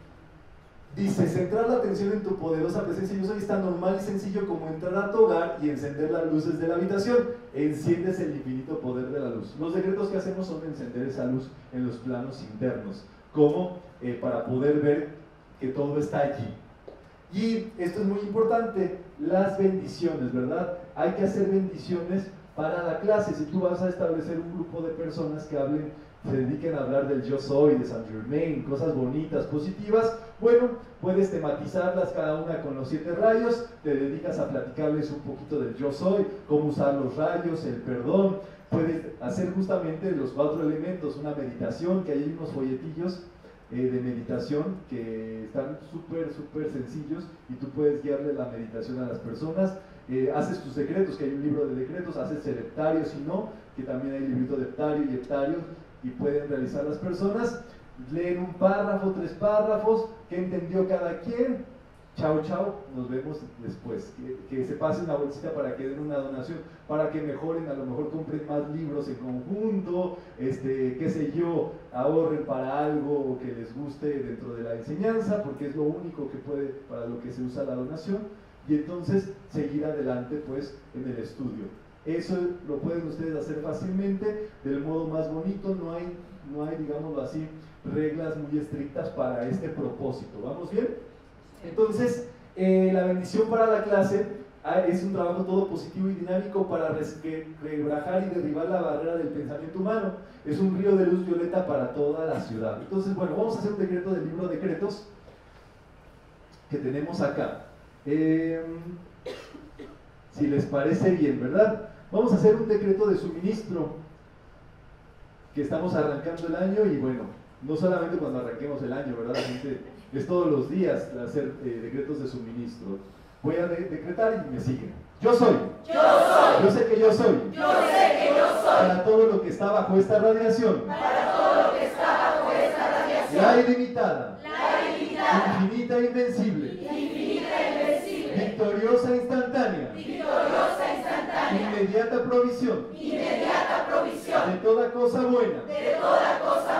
Dice, centrar la atención en tu poderosa presencia yo soy es tan normal y sencillo como entrar a tu hogar y encender las luces de la habitación. Enciendes el infinito poder de la luz. Los decretos que hacemos son encender esa luz en los planos internos, como eh, para poder ver que todo está allí. Y esto es muy importante, las bendiciones, ¿verdad? Hay que hacer bendiciones para la clase. Si tú vas a establecer un grupo de personas que hablen, se dediquen a hablar del yo soy, de Saint Germain, cosas bonitas, positivas, bueno, puedes tematizarlas cada una con los siete rayos, te dedicas a platicarles un poquito del yo soy, cómo usar los rayos, el perdón, puedes hacer justamente los cuatro elementos, una meditación, que hay unos folletillos eh, de meditación que están súper, súper sencillos y tú puedes guiarle la meditación a las personas. Eh, haces tus decretos, que hay un libro de decretos, haces el heptario, si no, que también hay librito de heptario y heptario, y pueden realizar las personas, leen un párrafo, tres párrafos, ¿qué entendió cada quien? Chao, chao, nos vemos después. Que, que se pase una bolsita para que den una donación, para que mejoren, a lo mejor compren más libros en conjunto, este, qué sé yo, ahorren para algo que les guste dentro de la enseñanza, porque es lo único que puede, para lo que se usa la donación, y entonces seguir adelante pues en el estudio. Eso lo pueden ustedes hacer fácilmente, del modo más bonito, no hay, no hay, digámoslo así, reglas muy estrictas para este propósito. ¿Vamos bien? Entonces, eh, la bendición para la clase ah, es un trabajo todo positivo y dinámico para rebrajar y derribar la barrera del pensamiento humano. Es un río de luz violeta para toda la ciudad. Entonces, bueno, vamos a hacer un decreto del libro de decretos que tenemos acá. Eh, si les parece bien, ¿verdad? Vamos a hacer un decreto de suministro, que estamos arrancando el año y bueno, no solamente cuando arranquemos el año, ¿verdad? La gente, es todos los días hacer eh, decretos de suministro. Voy a de decretar y me siguen. Yo soy. Yo soy. Yo sé que yo soy. Yo sé que yo soy. Para todo lo que está bajo esta radiación. Para todo lo que está bajo esta radiación. La ilimitada. La ilimitada. Infinita e invencible. Infinita e invencible. Victoriosa e instantánea. Victoriosa e instantánea. Inmediata provisión. Inmediata provisión. De toda cosa buena. De toda cosa buena.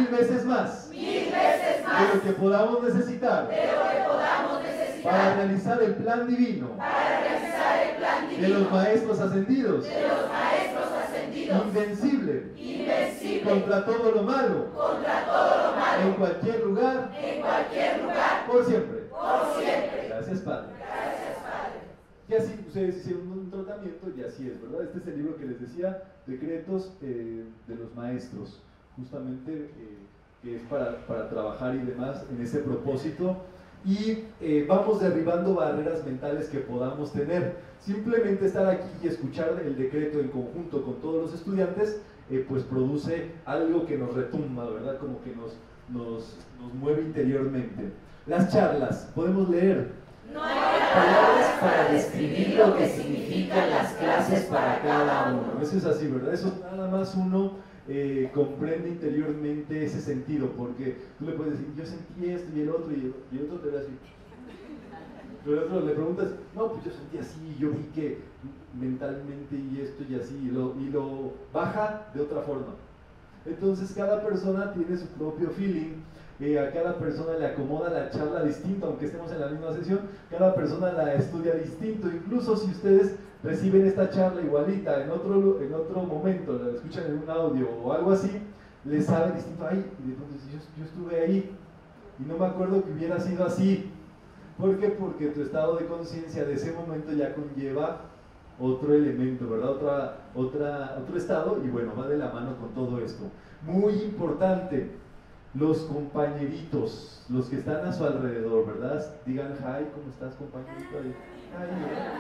mil veces más, mil veces más de lo que podamos necesitar, de lo que podamos necesitar para realizar el plan divino, para realizar el plan divino de los maestros ascendidos, de los maestros ascendidos, invencible, invencible contra todo lo malo, contra todo lo malo, en cualquier lugar, en cualquier lugar, por siempre. por siempre. Gracias, Padre. Gracias, Padre. Y así ustedes hicieron un tratamiento y así es, ¿verdad? Este es el libro que les decía, Decretos eh, de los Maestros, justamente eh, que es para, para trabajar y demás en ese propósito. Y eh, vamos derribando barreras mentales que podamos tener. Simplemente estar aquí y escuchar el decreto en conjunto con todos los estudiantes, eh, pues produce algo que nos retumba, ¿verdad? Como que nos, nos, nos mueve interiormente. Las charlas, podemos leer. No hay palabras para describir lo que significan las clases para cada uno. Bueno, eso es así, ¿verdad? Eso nada más uno eh, comprende interiormente ese sentido, porque tú le puedes decir, yo sentí esto y el otro, y el, y el otro te va a decir, pero el otro le preguntas, no, pues yo sentí así, yo vi que mentalmente y esto y así, y lo, y lo baja de otra forma. Entonces cada persona tiene su propio feeling. Eh, a cada persona le acomoda la charla distinta, aunque estemos en la misma sesión, cada persona la estudia distinto. Incluso si ustedes reciben esta charla igualita en otro, en otro momento, la escuchan en un audio o algo así, les sabe distinto. Ay, y entonces yo, yo estuve ahí y no me acuerdo que hubiera sido así. ¿Por qué? Porque tu estado de conciencia de ese momento ya conlleva otro elemento, ¿verdad? Otra, otra, otro estado, y bueno, va de la mano con todo esto. Muy importante, los compañeritos, los que están a su alrededor, ¿verdad? Digan, hi, ¿cómo estás, compañerito? Hi.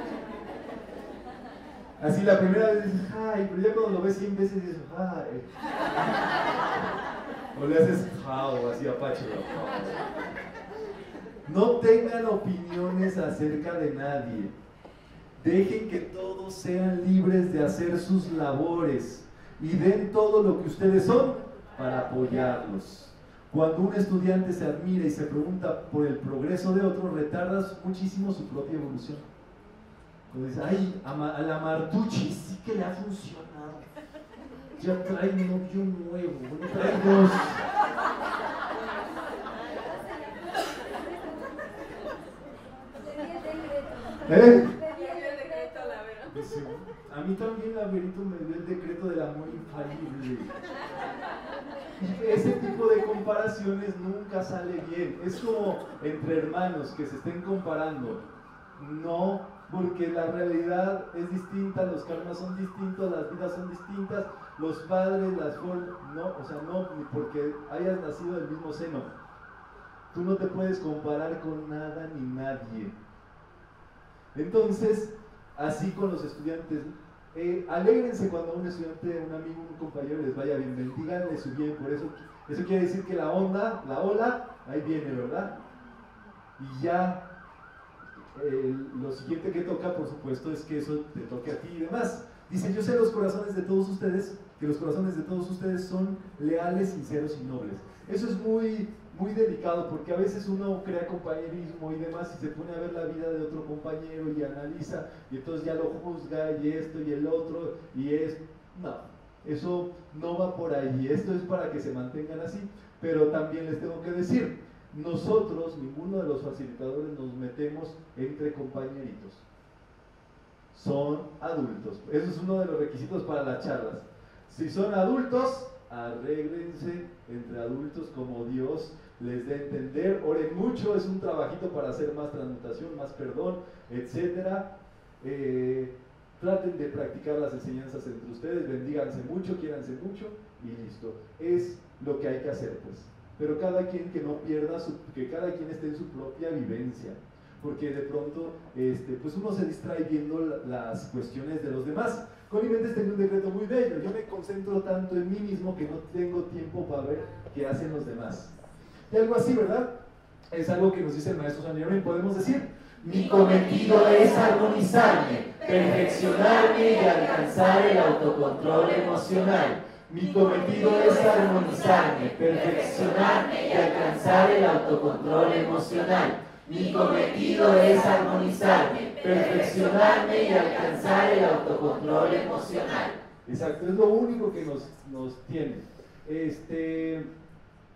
Así la primera vez dices, hi, pero ya cuando lo ves cien veces dices, hi. O le haces, how, así apache. No tengan opiniones acerca de nadie. Dejen que todos sean libres de hacer sus labores y den todo lo que ustedes son para apoyarlos. Cuando un estudiante se admira y se pregunta por el progreso de otro, retarda muchísimo su propia evolución. Cuando dice, ay, a la Martucci sí que le ha funcionado. Ya trae novio nuevo, bueno, trae dos. ¿Eh? Dice, a mí también la Verito me dio el decreto del amor infalible. Y ese tipo de comparaciones nunca sale bien. Es como entre hermanos que se estén comparando. No, porque la realidad es distinta, los karmas son distintos, las vidas son distintas, los padres, las formas, no, o sea, no, ni porque hayas nacido del mismo seno. Tú no te puedes comparar con nada ni nadie. Entonces, así con los estudiantes, eh, alégrense cuando un estudiante, un amigo, un compañero les vaya bien, bendiganle su bien, por eso, eso quiere decir que la onda, la ola, ahí viene, ¿verdad? Y ya, eh, lo siguiente que toca, por supuesto, es que eso te toque a ti y demás. Dice, yo sé los corazones de todos ustedes, que los corazones de todos ustedes son leales, sinceros y nobles. Eso es muy, muy delicado, porque a veces uno crea compañerismo y demás y se pone a ver la vida de otro compañero y analiza, y entonces ya lo juzga, y esto y el otro, y es... No, eso no va por ahí. Esto es para que se mantengan así, pero también les tengo que decir, nosotros, ninguno de los facilitadores nos metemos entre compañeritos. Son adultos. Eso es uno de los requisitos para las charlas. Si son adultos, arréglense entre adultos como Dios les dé a entender. Oren mucho, es un trabajito para hacer más transmutación, más perdón, etcétera. Eh, traten de practicar las enseñanzas entre ustedes, bendíganse mucho, quiéranse mucho y listo. Es lo que hay que hacer, pues. Pero cada quien que no pierda, su, que cada quien esté en su propia vivencia. Porque de pronto este, pues uno se distrae viendo la, las cuestiones de los demás. Connie Méndez tenía un decreto muy bello: yo me concentro tanto en mí mismo que no tengo tiempo para ver qué hacen los demás. Y algo así, ¿verdad? Es algo que nos dice el maestro San Germain. Podemos decir, mi cometido es armonizarme, perfeccionarme y alcanzar el autocontrol emocional. Mi cometido es armonizarme, perfeccionarme y alcanzar el autocontrol emocional. Mi cometido es armonizarme, perfeccionarme y alcanzar el autocontrol emocional. Exacto, es lo único que nos, nos tiene. Este,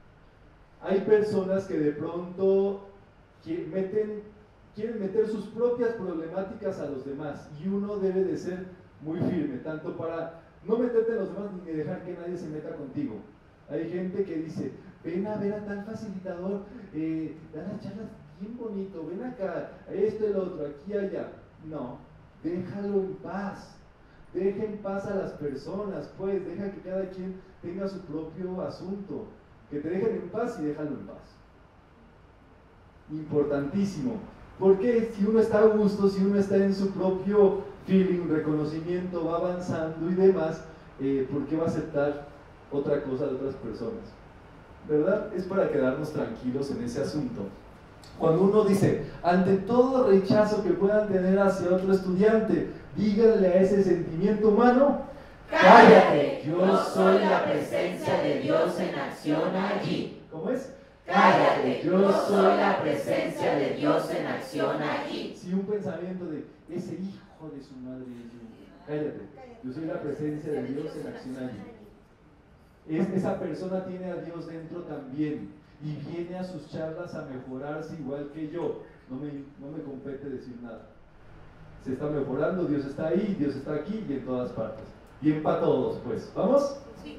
Hay personas que de pronto que meten, quieren meter sus propias problemáticas a los demás, y uno debe de ser muy firme, tanto para no meterte a los demás ni dejar que nadie se meta contigo. Hay gente que dice, ven a ver a tal facilitador, eh, da las charlas bien bonito, ven acá, esto, el otro, aquí, allá. No, déjalo en paz. Deja en paz a las personas, pues, deja que cada quien tenga su propio asunto. Que te dejen en paz y déjalo en paz. Importantísimo. Porque si uno está a gusto, si uno está en su propio feeling, reconocimiento, va avanzando y demás, eh, ¿por qué va a aceptar otra cosa de otras personas? ¿Verdad? Es para quedarnos tranquilos en ese asunto. Cuando uno dice, ante todo rechazo que puedan tener hacia otro estudiante, díganle a ese sentimiento humano, cállate, yo soy la presencia de Dios en acción allí. ¿Cómo es? Cállate, yo soy la presencia de Dios en acción allí. Si un pensamiento de ese hijo de su madre, cállate, yo soy la presencia de Dios en acción allí. Es, esa persona tiene a Dios dentro también y viene a sus charlas a mejorarse igual que yo. No me, no me compete decir nada. Se está mejorando, Dios está ahí, Dios está aquí y en todas partes. Bien para todos, pues. ¿Vamos? Sí.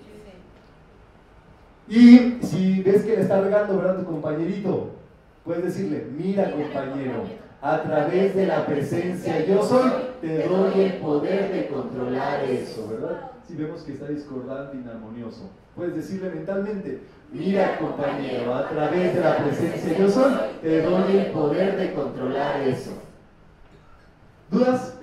Y si ves que le está regando, ¿verdad?, tu compañerito, puedes decirle, mira, compañero, a través de la presencia yo soy, te doy el poder de controlar eso, ¿verdad? Si vemos que está discordante, inarmonioso, puedes decirle mentalmente, mira, compañero, a través de la presencia yo soy, te doy el poder de controlar eso. ¿Dudas?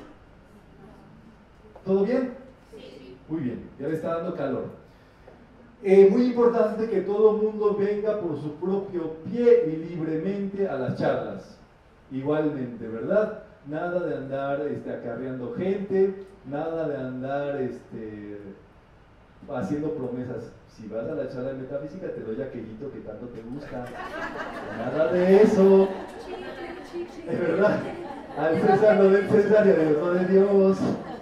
¿Todo bien? Sí. Muy bien, ya le está dando calor. Eh, muy importante que todo el mundo venga por su propio pie y libremente a las charlas. Igualmente, ¿verdad? Nada de andar este, acarreando gente, nada de andar este, haciendo promesas. Si vas a la charla de metafísica, te doy aquellito que tanto te gusta. Nada de eso. ¿Es verdad? Al César lo del César y a Dios lo de Dios.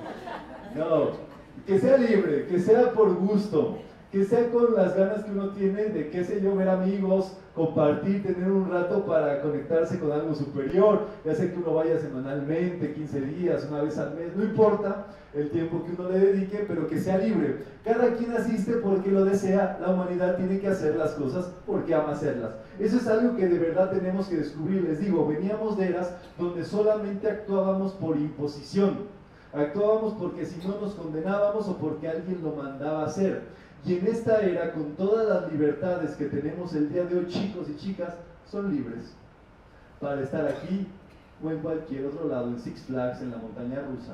No, que sea libre, que sea por gusto, que sea con las ganas que uno tiene de, qué sé yo, ver amigos, compartir, tener un rato para conectarse con algo superior, ya sea que uno vaya semanalmente, quince días, una vez al mes, no importa el tiempo que uno le dedique, pero que sea libre. Cada quien asiste porque lo desea, la humanidad tiene que hacer las cosas porque ama hacerlas. Eso es algo que de verdad tenemos que descubrir. Les digo, veníamos de eras donde solamente actuábamos por imposición, actuábamos porque si no nos condenábamos o porque alguien lo mandaba a hacer. Y en esta era, con todas las libertades que tenemos el día de hoy, chicos y chicas, son libres para estar aquí o en cualquier otro lado, en Six Flags, en la montaña rusa.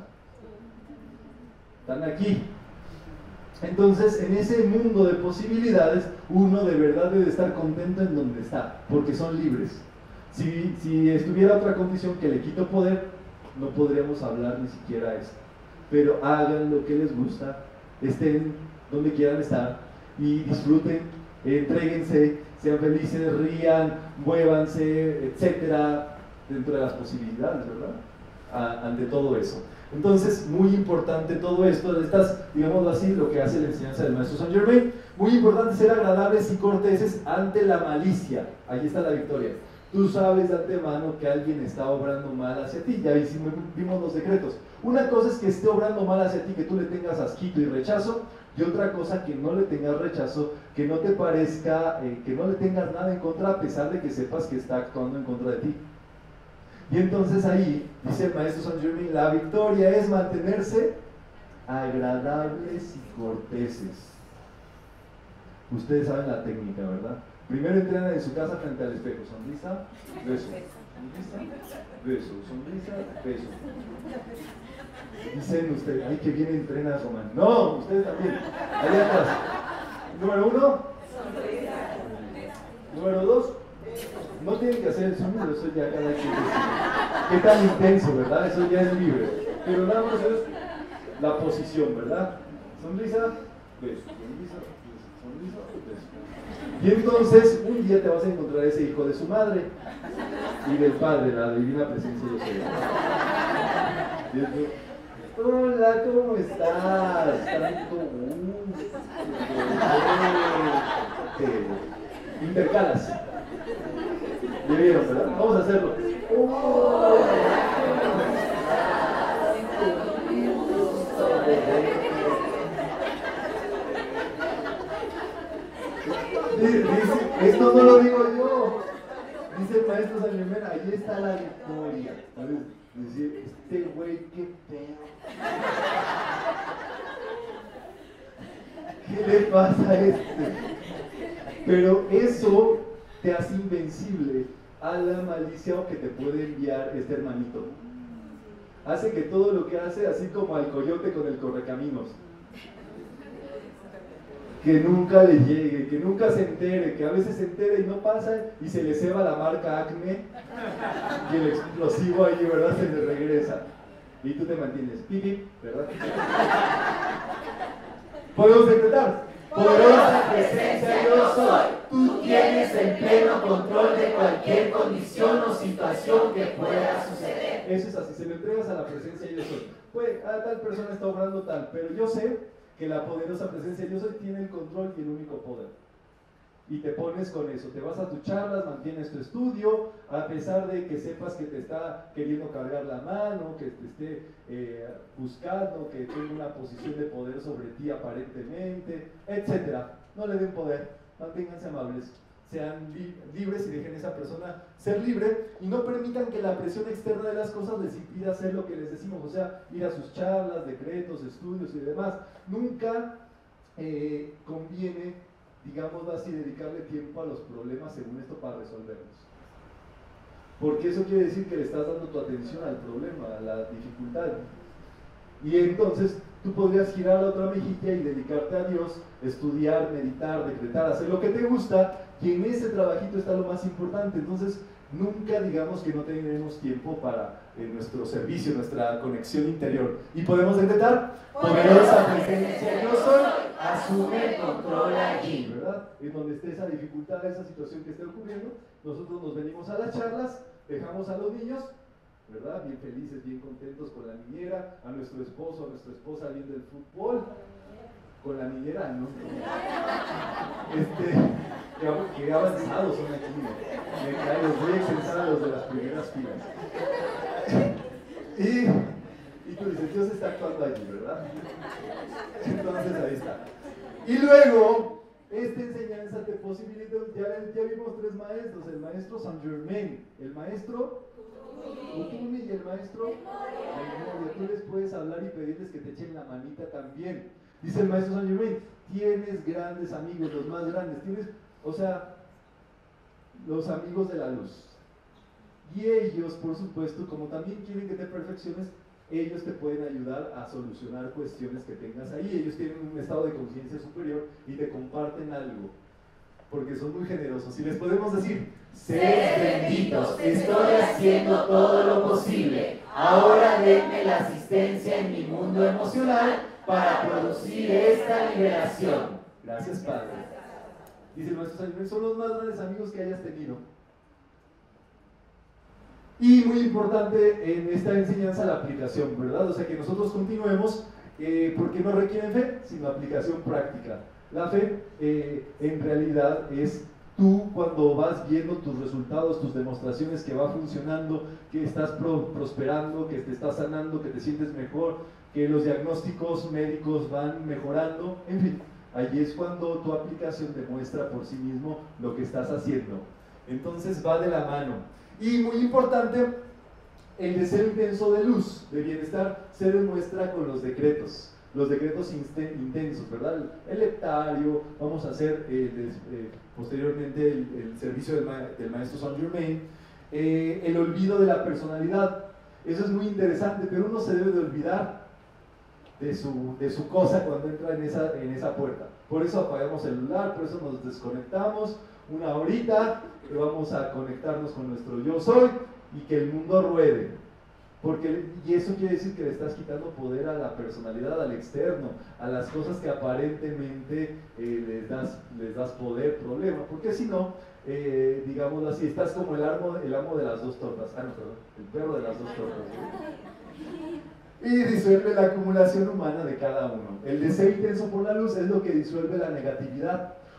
Están aquí. Entonces, en ese mundo de posibilidades, uno de verdad debe estar contento en donde está, porque son libres. Si, si estuviera otra condición que le quito poder, no podríamos hablar ni siquiera esto. Pero hagan lo que les gusta, estén donde quieran estar y disfruten, entréguense, sean felices, rían, muévanse, etcétera, dentro de las posibilidades, ¿verdad? A, ante todo eso. Entonces, muy importante todo esto, estas, digámoslo así, lo que hace la enseñanza del maestro Saint Germain, muy importante ser agradables y corteses ante la malicia. Ahí está la victoria. Tú sabes de antemano que alguien está obrando mal hacia ti, ya vimos los decretos. Una cosa es que esté obrando mal hacia ti, que tú le tengas asquito y rechazo, y otra cosa que no le tengas rechazo, que no te parezca, eh, que no le tengas nada en contra a pesar de que sepas que está actuando en contra de ti. Y entonces ahí, dice el maestro Saint Germain, la victoria es mantenerse agradables y corteses. Ustedes saben la técnica, ¿verdad? Primero entrenan en su casa frente al espejo, sonrisa, beso, sonrisa, beso, sonrisa, beso. Dicen ustedes, ay, que bien entrenas, Román. No, ustedes también. Allá atrás. Número uno. Número dos. No tienen que hacer el sonido, eso ya cada quien decide. Qué tan intenso, ¿verdad? Eso ya es libre. Pero nada más es la posición, ¿verdad? Sonrisa, beso, sonrisa, beso, sonrisa, beso. Y entonces, un día te vas a encontrar ese hijo de su madre y del padre, la divina presencia de Dios. Hola, ¿cómo estás? Tanto gusto. Intercalas. ¿Ya vieron, verdad? Vamos a hacerlo. Dice, esto no lo digo yo. Dice el maestro San Germán, ahí está la victoria. Dice, este güey, qué pedo. ¿Qué le pasa a este? Pero eso te hace invencible a la malicia que te puede enviar este hermanito. Hace que todo lo que hace, así como al coyote con el correcaminos, que nunca le llegue, que nunca se entere, que a veces se entere y no pasa y se le ceba la marca Acme y el explosivo ahí, ¿verdad? Se le regresa. Y tú te mantienes, pipi, ¿verdad? Podemos decretar. Poderosa presencia yo soy. Tú tienes el pleno control de cualquier condición o situación que pueda suceder. Eso es así, se lo entregas a la presencia yo soy. Pues, a tal persona está obrando tal, pero yo sé que la poderosa presencia yo soy tiene el control y el único poder. Y te pones con eso, te vas a tus charlas, mantienes tu estudio, a pesar de que sepas que te está queriendo cargar la mano, que te esté eh, buscando, que tenga una posición de poder sobre ti aparentemente, etcétera. No le den poder, manténganse amables, sean li libres y dejen a esa persona ser libre y no permitan que la presión externa de las cosas les impida hacer lo que les decimos, o sea, ir a sus charlas, decretos, estudios y demás. Nunca eh, conviene, digamos así, dedicarle tiempo a los problemas según esto para resolverlos. Porque eso quiere decir que le estás dando tu atención al problema, a la dificultad. Y entonces tú podrías girar la otra mejilla y dedicarte a Dios, estudiar, meditar, decretar, hacer lo que te gusta, y en ese trabajito está lo más importante. Entonces nunca digamos que no tenemos tiempo para eh, nuestro servicio, nuestra conexión interior. Y podemos decretar, poderosa presencia yo soy, asume el control allí, ¿verdad? En donde esté esa dificultad, esa situación que esté ocurriendo, nosotros nos venimos a las charlas, dejamos a los niños, ¿verdad? Bien felices, bien contentos con la niñera, a nuestro esposo, a nuestra esposa viendo el fútbol, con la niñera, ¿no? Este, qué, qué avanzados son aquí, ¿no? Me caen los muy exensados de las primeras filas. Y, y tú dices, Dios está actuando allí, ¿verdad? Entonces ahí está. Y luego, esta enseñanza te posibilita, ya, ya vimos tres maestros, el maestro San Germain, el maestro Utumi y el maestro Memoria. Tú les puedes hablar y pedirles que te echen la manita también. Dice el maestro San Germain, tienes grandes amigos, los más grandes, tienes, o sea, los amigos de la luz. Y ellos, por supuesto, como también quieren que te perfecciones, ellos te pueden ayudar a solucionar cuestiones que tengas ahí. Ellos tienen un estado de conciencia superior y te comparten algo, porque son muy generosos. Y les podemos decir, seres benditos, estoy haciendo todo lo posible. Ahora denme la asistencia en mi mundo emocional para producir esta liberación. Gracias, Padre. Dice el maestro San Germain, son los más grandes amigos que hayas tenido. Y muy importante en esta enseñanza la aplicación, ¿verdad? O sea, que nosotros continuemos, eh, porque no requieren fe, sino aplicación práctica. La fe, eh, en realidad, es tú cuando vas viendo tus resultados, tus demostraciones que va funcionando, que estás pro prosperando, que te estás sanando, que te sientes mejor, que los diagnósticos médicos van mejorando, en fin, allí es cuando tu aplicación demuestra por sí mismo lo que estás haciendo. Entonces va de la mano. Y muy importante, el deseo intenso de luz, de bienestar, se demuestra con los decretos. Los decretos intensos, ¿verdad? El leptario, vamos a hacer eh, des, eh, posteriormente el, el servicio del, ma del maestro San Germain, eh, el olvido de la personalidad. Eso es muy interesante, pero uno se debe de olvidar de su, de su cosa cuando entra en esa, en esa puerta. Por eso apagamos el celular, por eso nos desconectamos una horita, que vamos a conectarnos con nuestro yo soy y que el mundo ruede. Porque, y eso quiere decir que le estás quitando poder a la personalidad, al externo, a las cosas que aparentemente eh, les, das, les das poder, problema. Porque si no, eh, digámoslo así, estás como el amo, el amo de las dos tortas. Ah, no, perdón, el perro de las dos tortas. ¿Sí? Y disuelve la acumulación humana de cada uno. El deseo intenso por la luz es lo que disuelve la negatividad.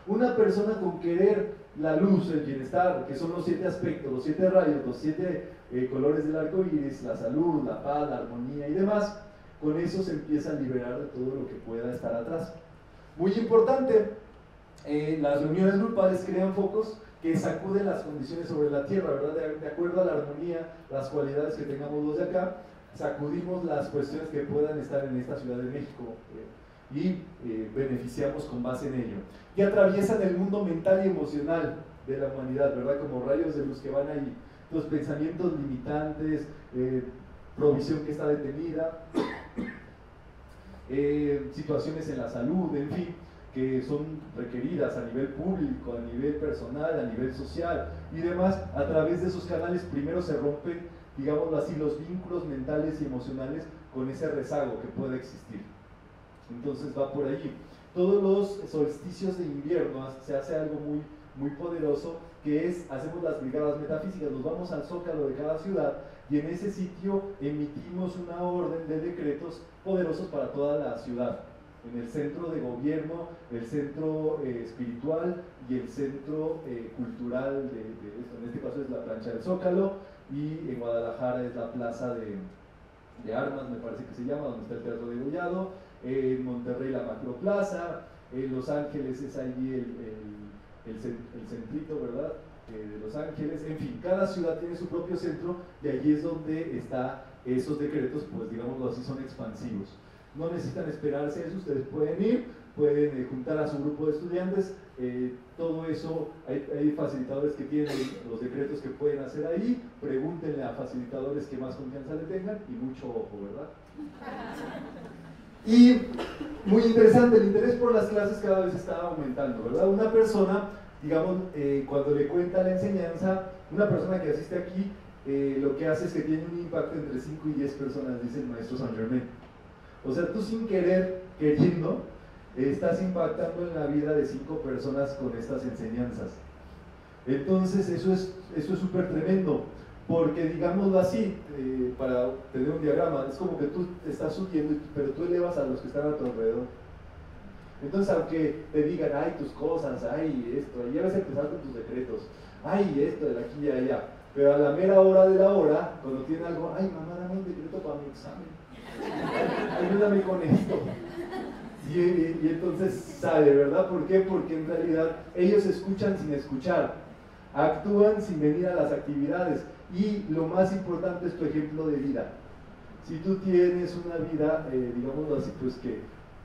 Una persona con querer la luz, el bienestar, que son los siete aspectos, los siete rayos, los siete eh, colores del arco iris, la salud, la paz, la armonía y demás, con eso se empieza a liberar de todo lo que pueda estar atrás. Muy importante, eh, las reuniones grupales crean focos que sacuden las condiciones sobre la tierra, ¿verdad? De, de acuerdo a la armonía, las cualidades que tengamos los de acá, sacudimos las cuestiones que puedan estar en esta Ciudad de México eh, y eh, beneficiamos con base en ello. Y atraviesan el mundo mental y emocional de la humanidad, ¿verdad? Como rayos de luz que van ahí. Los pensamientos limitantes, eh, provisión que está detenida, eh, situaciones en la salud, en fin, que son requeridas a nivel público, a nivel personal, a nivel social y demás. A través de esos canales primero se rompen, digámoslo así, los vínculos mentales y emocionales con ese rezago que pueda existir. Entonces va por allí. Todos los solsticios de invierno se hace algo muy, muy poderoso, que es, hacemos las brigadas metafísicas, nos vamos al zócalo de cada ciudad y en ese sitio emitimos una orden de decretos poderosos para toda la ciudad. En el centro de gobierno, el centro eh, espiritual y el centro eh, cultural de, de esto. En este caso es la plancha del Zócalo, y en Guadalajara es la plaza de, de armas, me parece que se llama, donde está el Teatro de Gollado. En Monterrey la Macroplaza, en Los Ángeles es allí el, el, el, el centrito, ¿verdad? Eh, de Los Ángeles. En fin, cada ciudad tiene su propio centro y allí es donde están esos decretos, pues digámoslo así, son expansivos. No necesitan esperarse eso, ustedes pueden ir, pueden eh, juntar a su grupo de estudiantes, eh, todo eso, hay, hay facilitadores que tienen los decretos que pueden hacer ahí, pregúntenle a facilitadores que más confianza le tengan y mucho ojo, ¿verdad? Y muy interesante, el interés por las clases cada vez está aumentando, ¿verdad? Una persona, digamos, eh, cuando le cuenta la enseñanza, una persona que asiste aquí, eh, lo que hace es que tiene un impacto entre cinco y diez personas, dice el maestro Saint Germain. O sea, tú sin querer, queriendo, eh, estás impactando en la vida de cinco personas con estas enseñanzas. Entonces, eso es eso es súper tremendo, porque digámoslo así, eh, para tener un diagrama, es como que tú estás subiendo, pero tú elevas a los que están a tu alrededor. Entonces, aunque te digan, ay, tus cosas, ay, esto, ya vas a empezar con tus decretos, ay, esto, de aquí y allá, pero a la mera hora de la hora, cuando tiene algo, ay, mamá, dame un decreto para mi examen, ayúdame con esto. Y, y, y entonces sale, ¿verdad? ¿Por qué? Porque en realidad ellos escuchan sin escuchar, actúan sin venir a las actividades, y lo más importante es tu ejemplo de vida. Si tú tienes una vida, eh, digámoslo así, pues que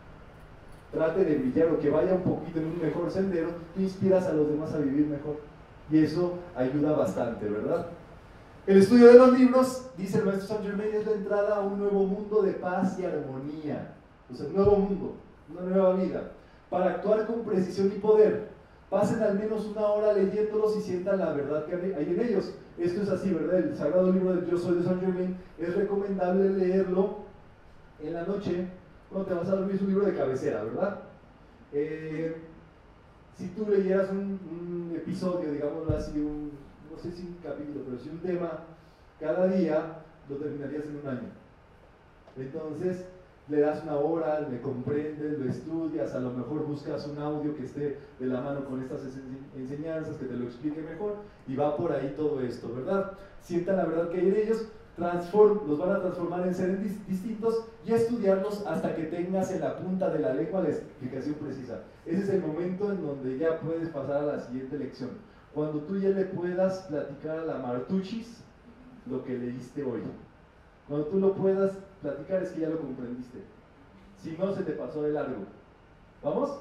trate de brillar o que vaya un poquito en un mejor sendero, tú inspiras a los demás a vivir mejor, y eso ayuda bastante, ¿verdad? El estudio de los libros, dice el maestro Saint Germain, es la entrada a un nuevo mundo de paz y armonía. O sea, un nuevo mundo, una nueva vida, para actuar con precisión y poder. Pasen al menos una hora leyéndolos y sientan la verdad que hay en ellos. Esto es así, ¿verdad? El sagrado libro del Yo Soy de Saint Germain es recomendable leerlo en la noche cuando te vas a dormir. Es un libro de cabecera, ¿verdad? Eh, si tú leyeras un, un episodio, digámoslo así, un, no sé si un capítulo, pero si un tema cada día, lo terminarías en un año. Entonces, le das una hora, le comprendes, lo estudias, a lo mejor buscas un audio que esté de la mano con estas enseñanzas, que te lo explique mejor, y va por ahí todo esto, ¿verdad? Sientan la verdad que hay en ellos, transform, los van a transformar en seres dis distintos y a estudiarlos hasta que tengas en la punta de la lengua la explicación precisa. Ese es el momento en donde ya puedes pasar a la siguiente lección. Cuando tú ya le puedas platicar a la Martuchis lo que leíste hoy. Cuando tú lo puedas platicar es que ya lo comprendiste. Si no, se te pasó de largo. ¿Vamos?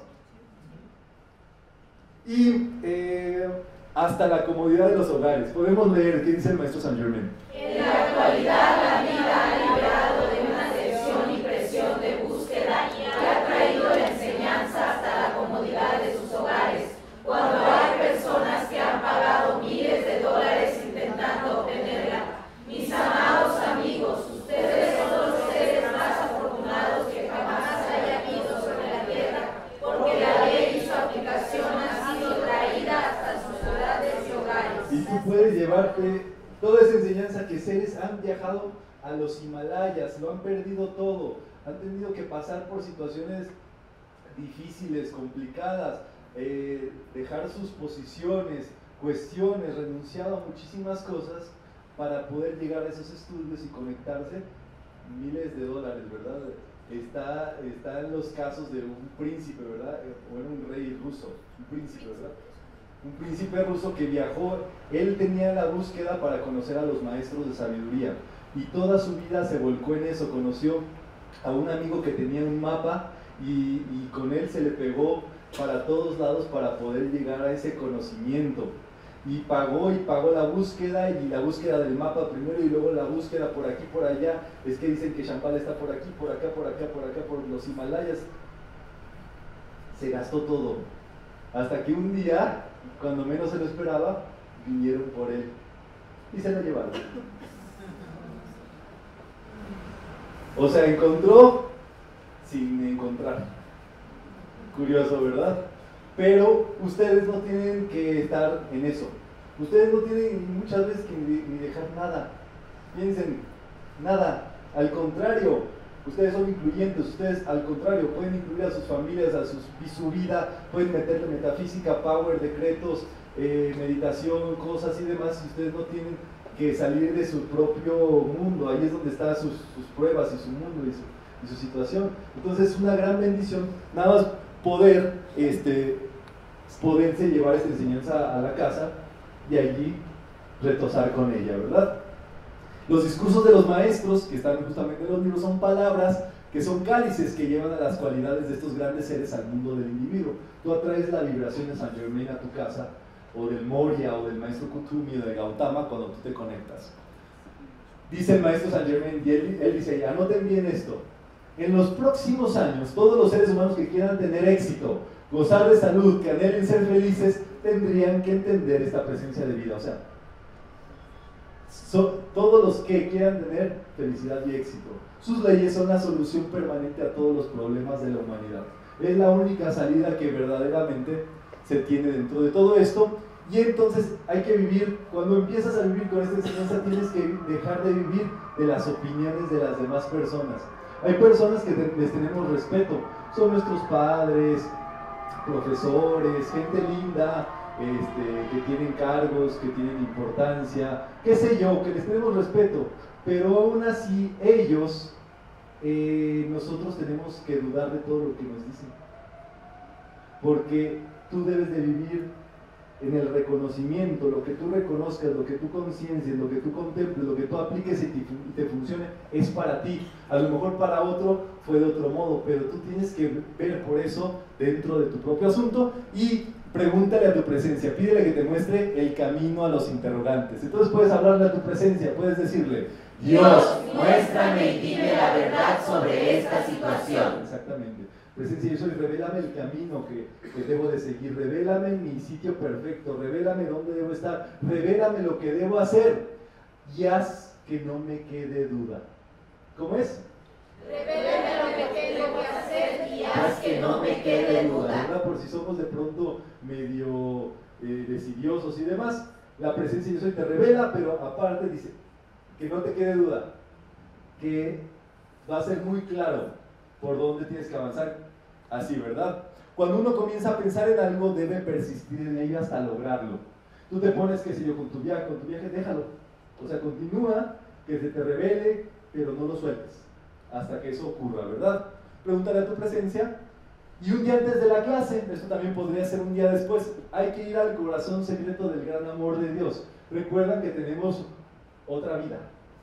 Y eh, hasta la comodidad de los hogares. Podemos leer, ¿qué dice el maestro Saint Germain? En la actualidad la vida ha liberado de una tensión y presión de búsqueda y ha traído la enseñanza hasta la comodidad de sus hogares. Cuando hay personas que han pagado miles de dólares intentando obtenerla. Mis amados amigos, ustedes son los seres más afortunados que jamás hayan ido sobre la tierra, porque la ley y su aplicación ha sido traída hasta sus ciudades y hogares. Y tú puedes llevarte toda esa enseñanza que seres han viajado a los Himalayas, lo han perdido todo, han tenido que pasar por situaciones difíciles, complicadas, eh, dejar sus posiciones, cuestiones, renunciado a muchísimas cosas para poder llegar a esos estudios y conectarse. Miles de dólares, ¿verdad? Está, está en los casos de un príncipe, ¿verdad? O era un rey ruso, un príncipe, ¿verdad? Un príncipe ruso que viajó, él tenía la búsqueda para conocer a los maestros de sabiduría y toda su vida se volcó en eso. Conoció a un amigo que tenía un mapa y, y con él se le pegó para todos lados para poder llegar a ese conocimiento. Y pagó y pagó la búsqueda, y la búsqueda del mapa primero y luego la búsqueda por aquí, por allá. Es que dicen que Shambhala está por aquí, por acá, por acá, por acá, por los Himalayas. Se gastó todo. Hasta que un día, cuando menos se lo esperaba, vinieron por él y se lo llevaron. O sea, encontró sin encontrar. Curioso, ¿verdad? Pero ustedes no tienen que estar en eso. Ustedes no tienen muchas veces que ni, ni dejar nada. Piensen, nada. Al contrario, ustedes son incluyentes. Ustedes, al contrario, pueden incluir a sus familias, a sus, su vida. Pueden meterle metafísica, power, decretos, eh, meditación, cosas y demás. Y ustedes no tienen que salir de su propio mundo. Ahí es donde están sus, sus pruebas y su mundo y su, y su situación. Entonces es una gran bendición. Nada más poder este, poderse llevar esta enseñanza a la casa y allí retosar con ella, ¿verdad? Los discursos de los maestros, que están justamente en los libros, son palabras que son cálices que llevan a las cualidades de estos grandes seres al mundo del individuo. Tú atraes la vibración de Saint Germain a tu casa, o del Moria, o del maestro Kuthumi, o de Gautama, cuando tú te conectas. Dice el maestro Saint Germain, y él, él dice, anoten bien esto: en los próximos años, todos los seres humanos que quieran tener éxito, gozar de salud, que anhelen ser felices, tendrían que entender esta presencia de vida. O sea, so, todos los que quieran tener felicidad y éxito, sus leyes son la solución permanente a todos los problemas de la humanidad. Es la única salida que verdaderamente se tiene dentro de todo esto. Y entonces hay que vivir, cuando empiezas a vivir con esta enseñanza, tienes que dejar de vivir de las opiniones de las demás personas. Hay personas que les tenemos respeto, son nuestros padres, profesores, gente linda, este, que tienen cargos, que tienen importancia, qué sé yo, que les tenemos respeto, pero aún así ellos, eh, nosotros tenemos que dudar de todo lo que nos dicen, porque tú debes de vivir en el reconocimiento. Lo que tú reconozcas, lo que tú conciencias, lo que tú contemples, lo que tú apliques y te, y te funcione, es para ti. A lo mejor para otro fue de otro modo, pero tú tienes que ver por eso dentro de tu propio asunto y pregúntale a tu presencia, pídele que te muestre el camino a los interrogantes. Entonces puedes hablarle a tu presencia, puedes decirle: Dios, muéstrame y dime la verdad sobre esta situación. Exactamente. Presencia, yo soy, revélame el camino que, que debo de seguir, revélame mi sitio perfecto, revélame dónde debo estar, revélame lo que debo hacer y haz que no me quede duda. ¿Cómo es? Revélame lo que tengo que hacer y haz que no me quede duda. ¿Verdad? Por si somos de pronto medio eh, decidiosos y demás, la presencia yo soy te revela, pero aparte dice que no te quede duda, que va a ser muy claro por dónde tienes que avanzar. Así, ¿verdad? Cuando uno comienza a pensar en algo, debe persistir en ello hasta lograrlo. Tú te pones, qué sé yo, con tu viaje, con tu viaje, déjalo. O sea, continúa, que se te revele, pero no lo sueltes hasta que eso ocurra, ¿verdad? Pregúntale a tu presencia. Y un día antes de la clase, esto también podría ser un día después, hay que ir al corazón secreto del gran amor de Dios. Recuerda que tenemos otra vida.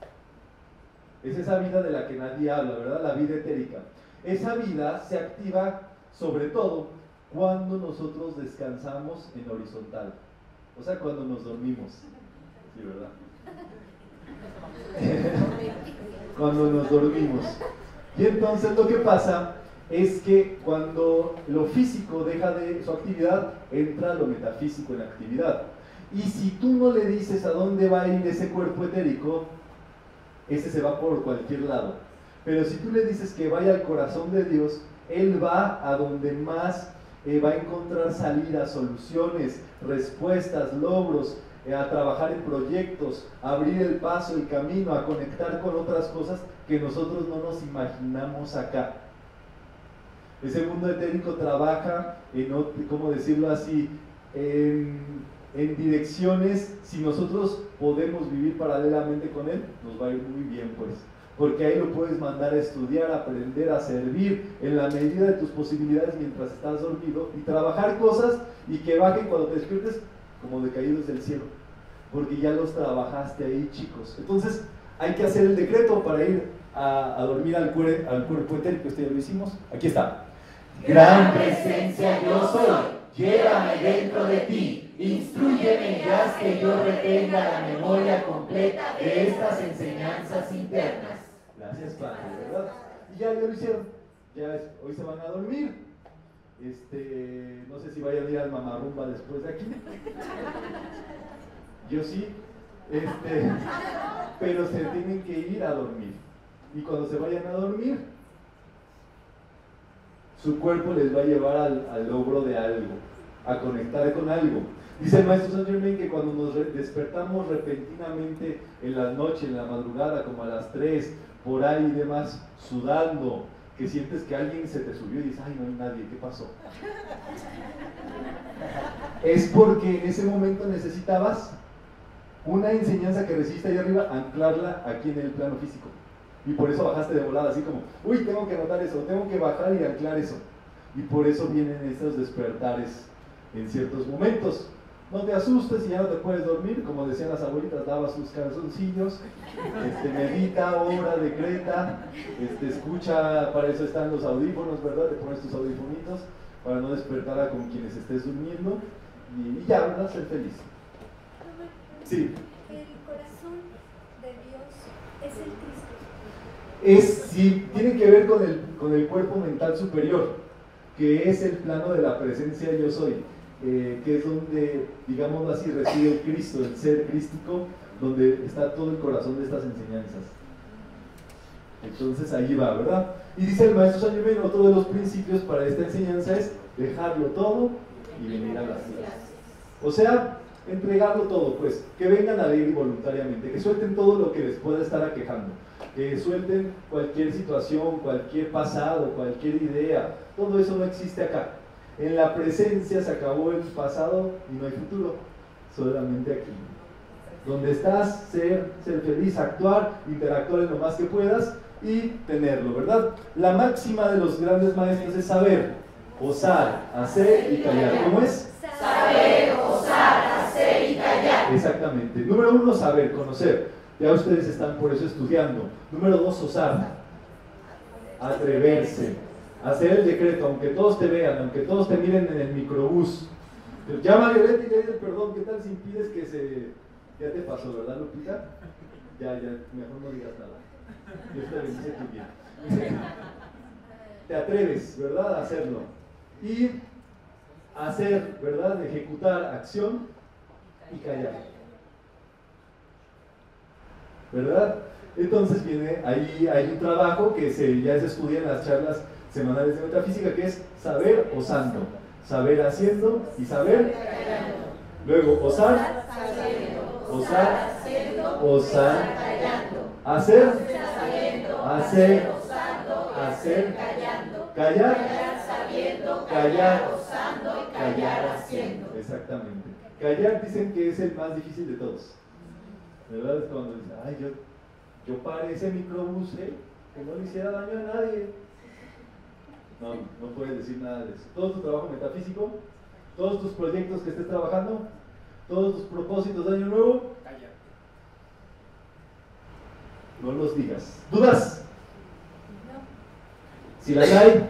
Es esa vida de la que nadie habla, ¿verdad? La vida etérica. Esa vida se activa sobre todo cuando nosotros descansamos en horizontal, o sea, cuando nos dormimos. Sí, ¿verdad? Cuando nos dormimos. Y entonces lo que pasa es que cuando lo físico deja de su actividad, entra lo metafísico en actividad. Y si tú no le dices a dónde va a ir ese cuerpo etérico, ese se va por cualquier lado. Pero si tú le dices que vaya al corazón de Dios, Él va a donde más eh, va a encontrar salidas, soluciones, respuestas, logros, eh, a trabajar en proyectos, a abrir el paso, el camino, a conectar con otras cosas que nosotros no nos imaginamos acá. Ese mundo etérico trabaja en, ¿cómo decirlo así?, en, en direcciones, si nosotros podemos vivir paralelamente con él, nos va a ir muy bien, pues. Porque ahí lo puedes mandar a estudiar, a aprender, a servir en la medida de tus posibilidades mientras estás dormido y trabajar cosas y que bajen cuando te despiertes como decaídos del cielo, porque ya los trabajaste ahí, chicos. Entonces hay que hacer el decreto para ir a, a dormir al, cuer, al cuerpo etérico. Este ya lo hicimos, aquí está. Gran presencia yo soy, llévame dentro de ti, instrúyeme y haz que yo retenga la memoria completa de estas enseñanzas internas. Gracias, Padre, ¿verdad? Y ya, ya lo hicieron, ya es, hoy se van a dormir. Este, no sé si vayan a ir al mamarrumba después de aquí. Yo sí, este, pero se tienen que ir a dormir. Y cuando se vayan a dormir, su cuerpo les va a llevar al, al logro de algo, a conectar con algo. Dice el maestro Saint Germain que cuando nos despertamos repentinamente en la noche, en la madrugada, como a las tres, por ahí y demás, sudando, que sientes que alguien se te subió y dices, ay, no hay nadie, ¿qué pasó? Es porque en ese momento necesitabas una enseñanza que resiste ahí arriba, anclarla aquí en el plano físico. Y por eso bajaste de volada, así como, uy, tengo que anotar eso, tengo que bajar y anclar eso. Y por eso vienen estos despertares en ciertos momentos. No te asustes si ya no te puedes dormir, como decían las abuelitas, lava sus calzoncillos, este, medita, ora, decreta, este, escucha, para eso están los audífonos, ¿verdad? Te pones tus audífonitos para no despertar a con quienes estés durmiendo y, y ya, ¿verdad? Ser feliz. Sí. El corazón de Dios es el Cristo. Es, sí, tiene que ver con el, con el cuerpo mental superior, que es el plano de la presencia yo soy. Eh, que es donde, digámoslo así, reside el Cristo, el ser crístico, donde está todo el corazón de estas enseñanzas. Entonces ahí va, ¿verdad? Y dice el maestro Saint Germain, otro de los principios para esta enseñanza es dejarlo todo y venir a las clases. O sea, entregarlo todo, pues, que vengan a leer voluntariamente, que suelten todo lo que les pueda estar aquejando, que suelten cualquier situación, cualquier pasado, cualquier idea, todo eso no existe acá. En la presencia se acabó el pasado y no hay futuro, solamente aquí. Donde estás, ser, ser feliz, actuar, interactuar en lo más que puedas y tenerlo, ¿verdad? La máxima de los grandes maestros es saber, osar, hacer y callar. ¿Cómo es? Saber, osar, hacer y callar. Exactamente. Número uno, saber, conocer. Ya ustedes están por eso estudiando. Número dos, osar, atreverse. Hacer el decreto, aunque todos te vean, aunque todos te miren en el microbús. Llama a Violeta y le dice perdón, ¿qué tal si impides que se... Ya te pasó, ¿verdad, Lupita? Ya, ya, mejor no digas nada. Dios te bendice tu bien. Te atreves, ¿verdad?, a hacerlo. Y hacer, ¿verdad?, ejecutar acción y callar. ¿Verdad? Entonces viene, ahí hay un trabajo que se, ya se estudia en las charlas semanales de metafísica, que es saber osando, saber haciendo y saber callando. Luego osar, osar, osar, hacer, hacer, hacer, callar, callar, callar, haciendo. Exactamente. Callar dicen que es el más difícil de todos. ¿Verdad? Es cuando dicen, ay, yo, yo paré ese microbús, ¿eh? Que no le hiciera daño a nadie. No, no puedes decir nada de eso. Todo tu trabajo metafísico, todos tus proyectos que estés trabajando, todos tus propósitos de año nuevo, calla. No los digas. ¿Dudas? No. Si las hay,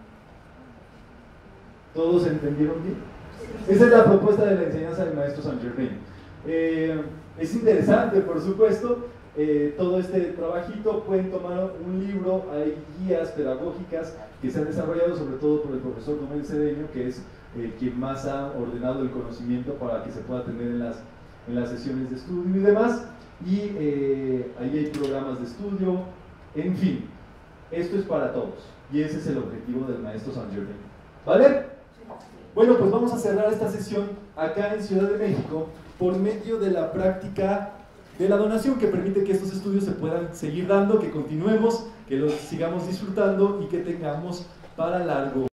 ¿todos entendieron bien? Esa es la propuesta de la enseñanza del maestro Saint Germain. Eh, es interesante, por supuesto. Eh, todo este trabajito, pueden tomar un libro, hay guías pedagógicas que se han desarrollado sobre todo por el profesor Domén Cedeño, que es eh, quien más ha ordenado el conocimiento para que se pueda tener en las, en las sesiones de estudio y demás, y eh, ahí hay programas de estudio, en fin, esto es para todos, y ese es el objetivo del maestro Saint Germain, ¿vale? Bueno, pues vamos a cerrar esta sesión acá en Ciudad de México por medio de la práctica de la donación, que permite que estos estudios se puedan seguir dando, que continuemos, que los sigamos disfrutando y que tengamos para largo.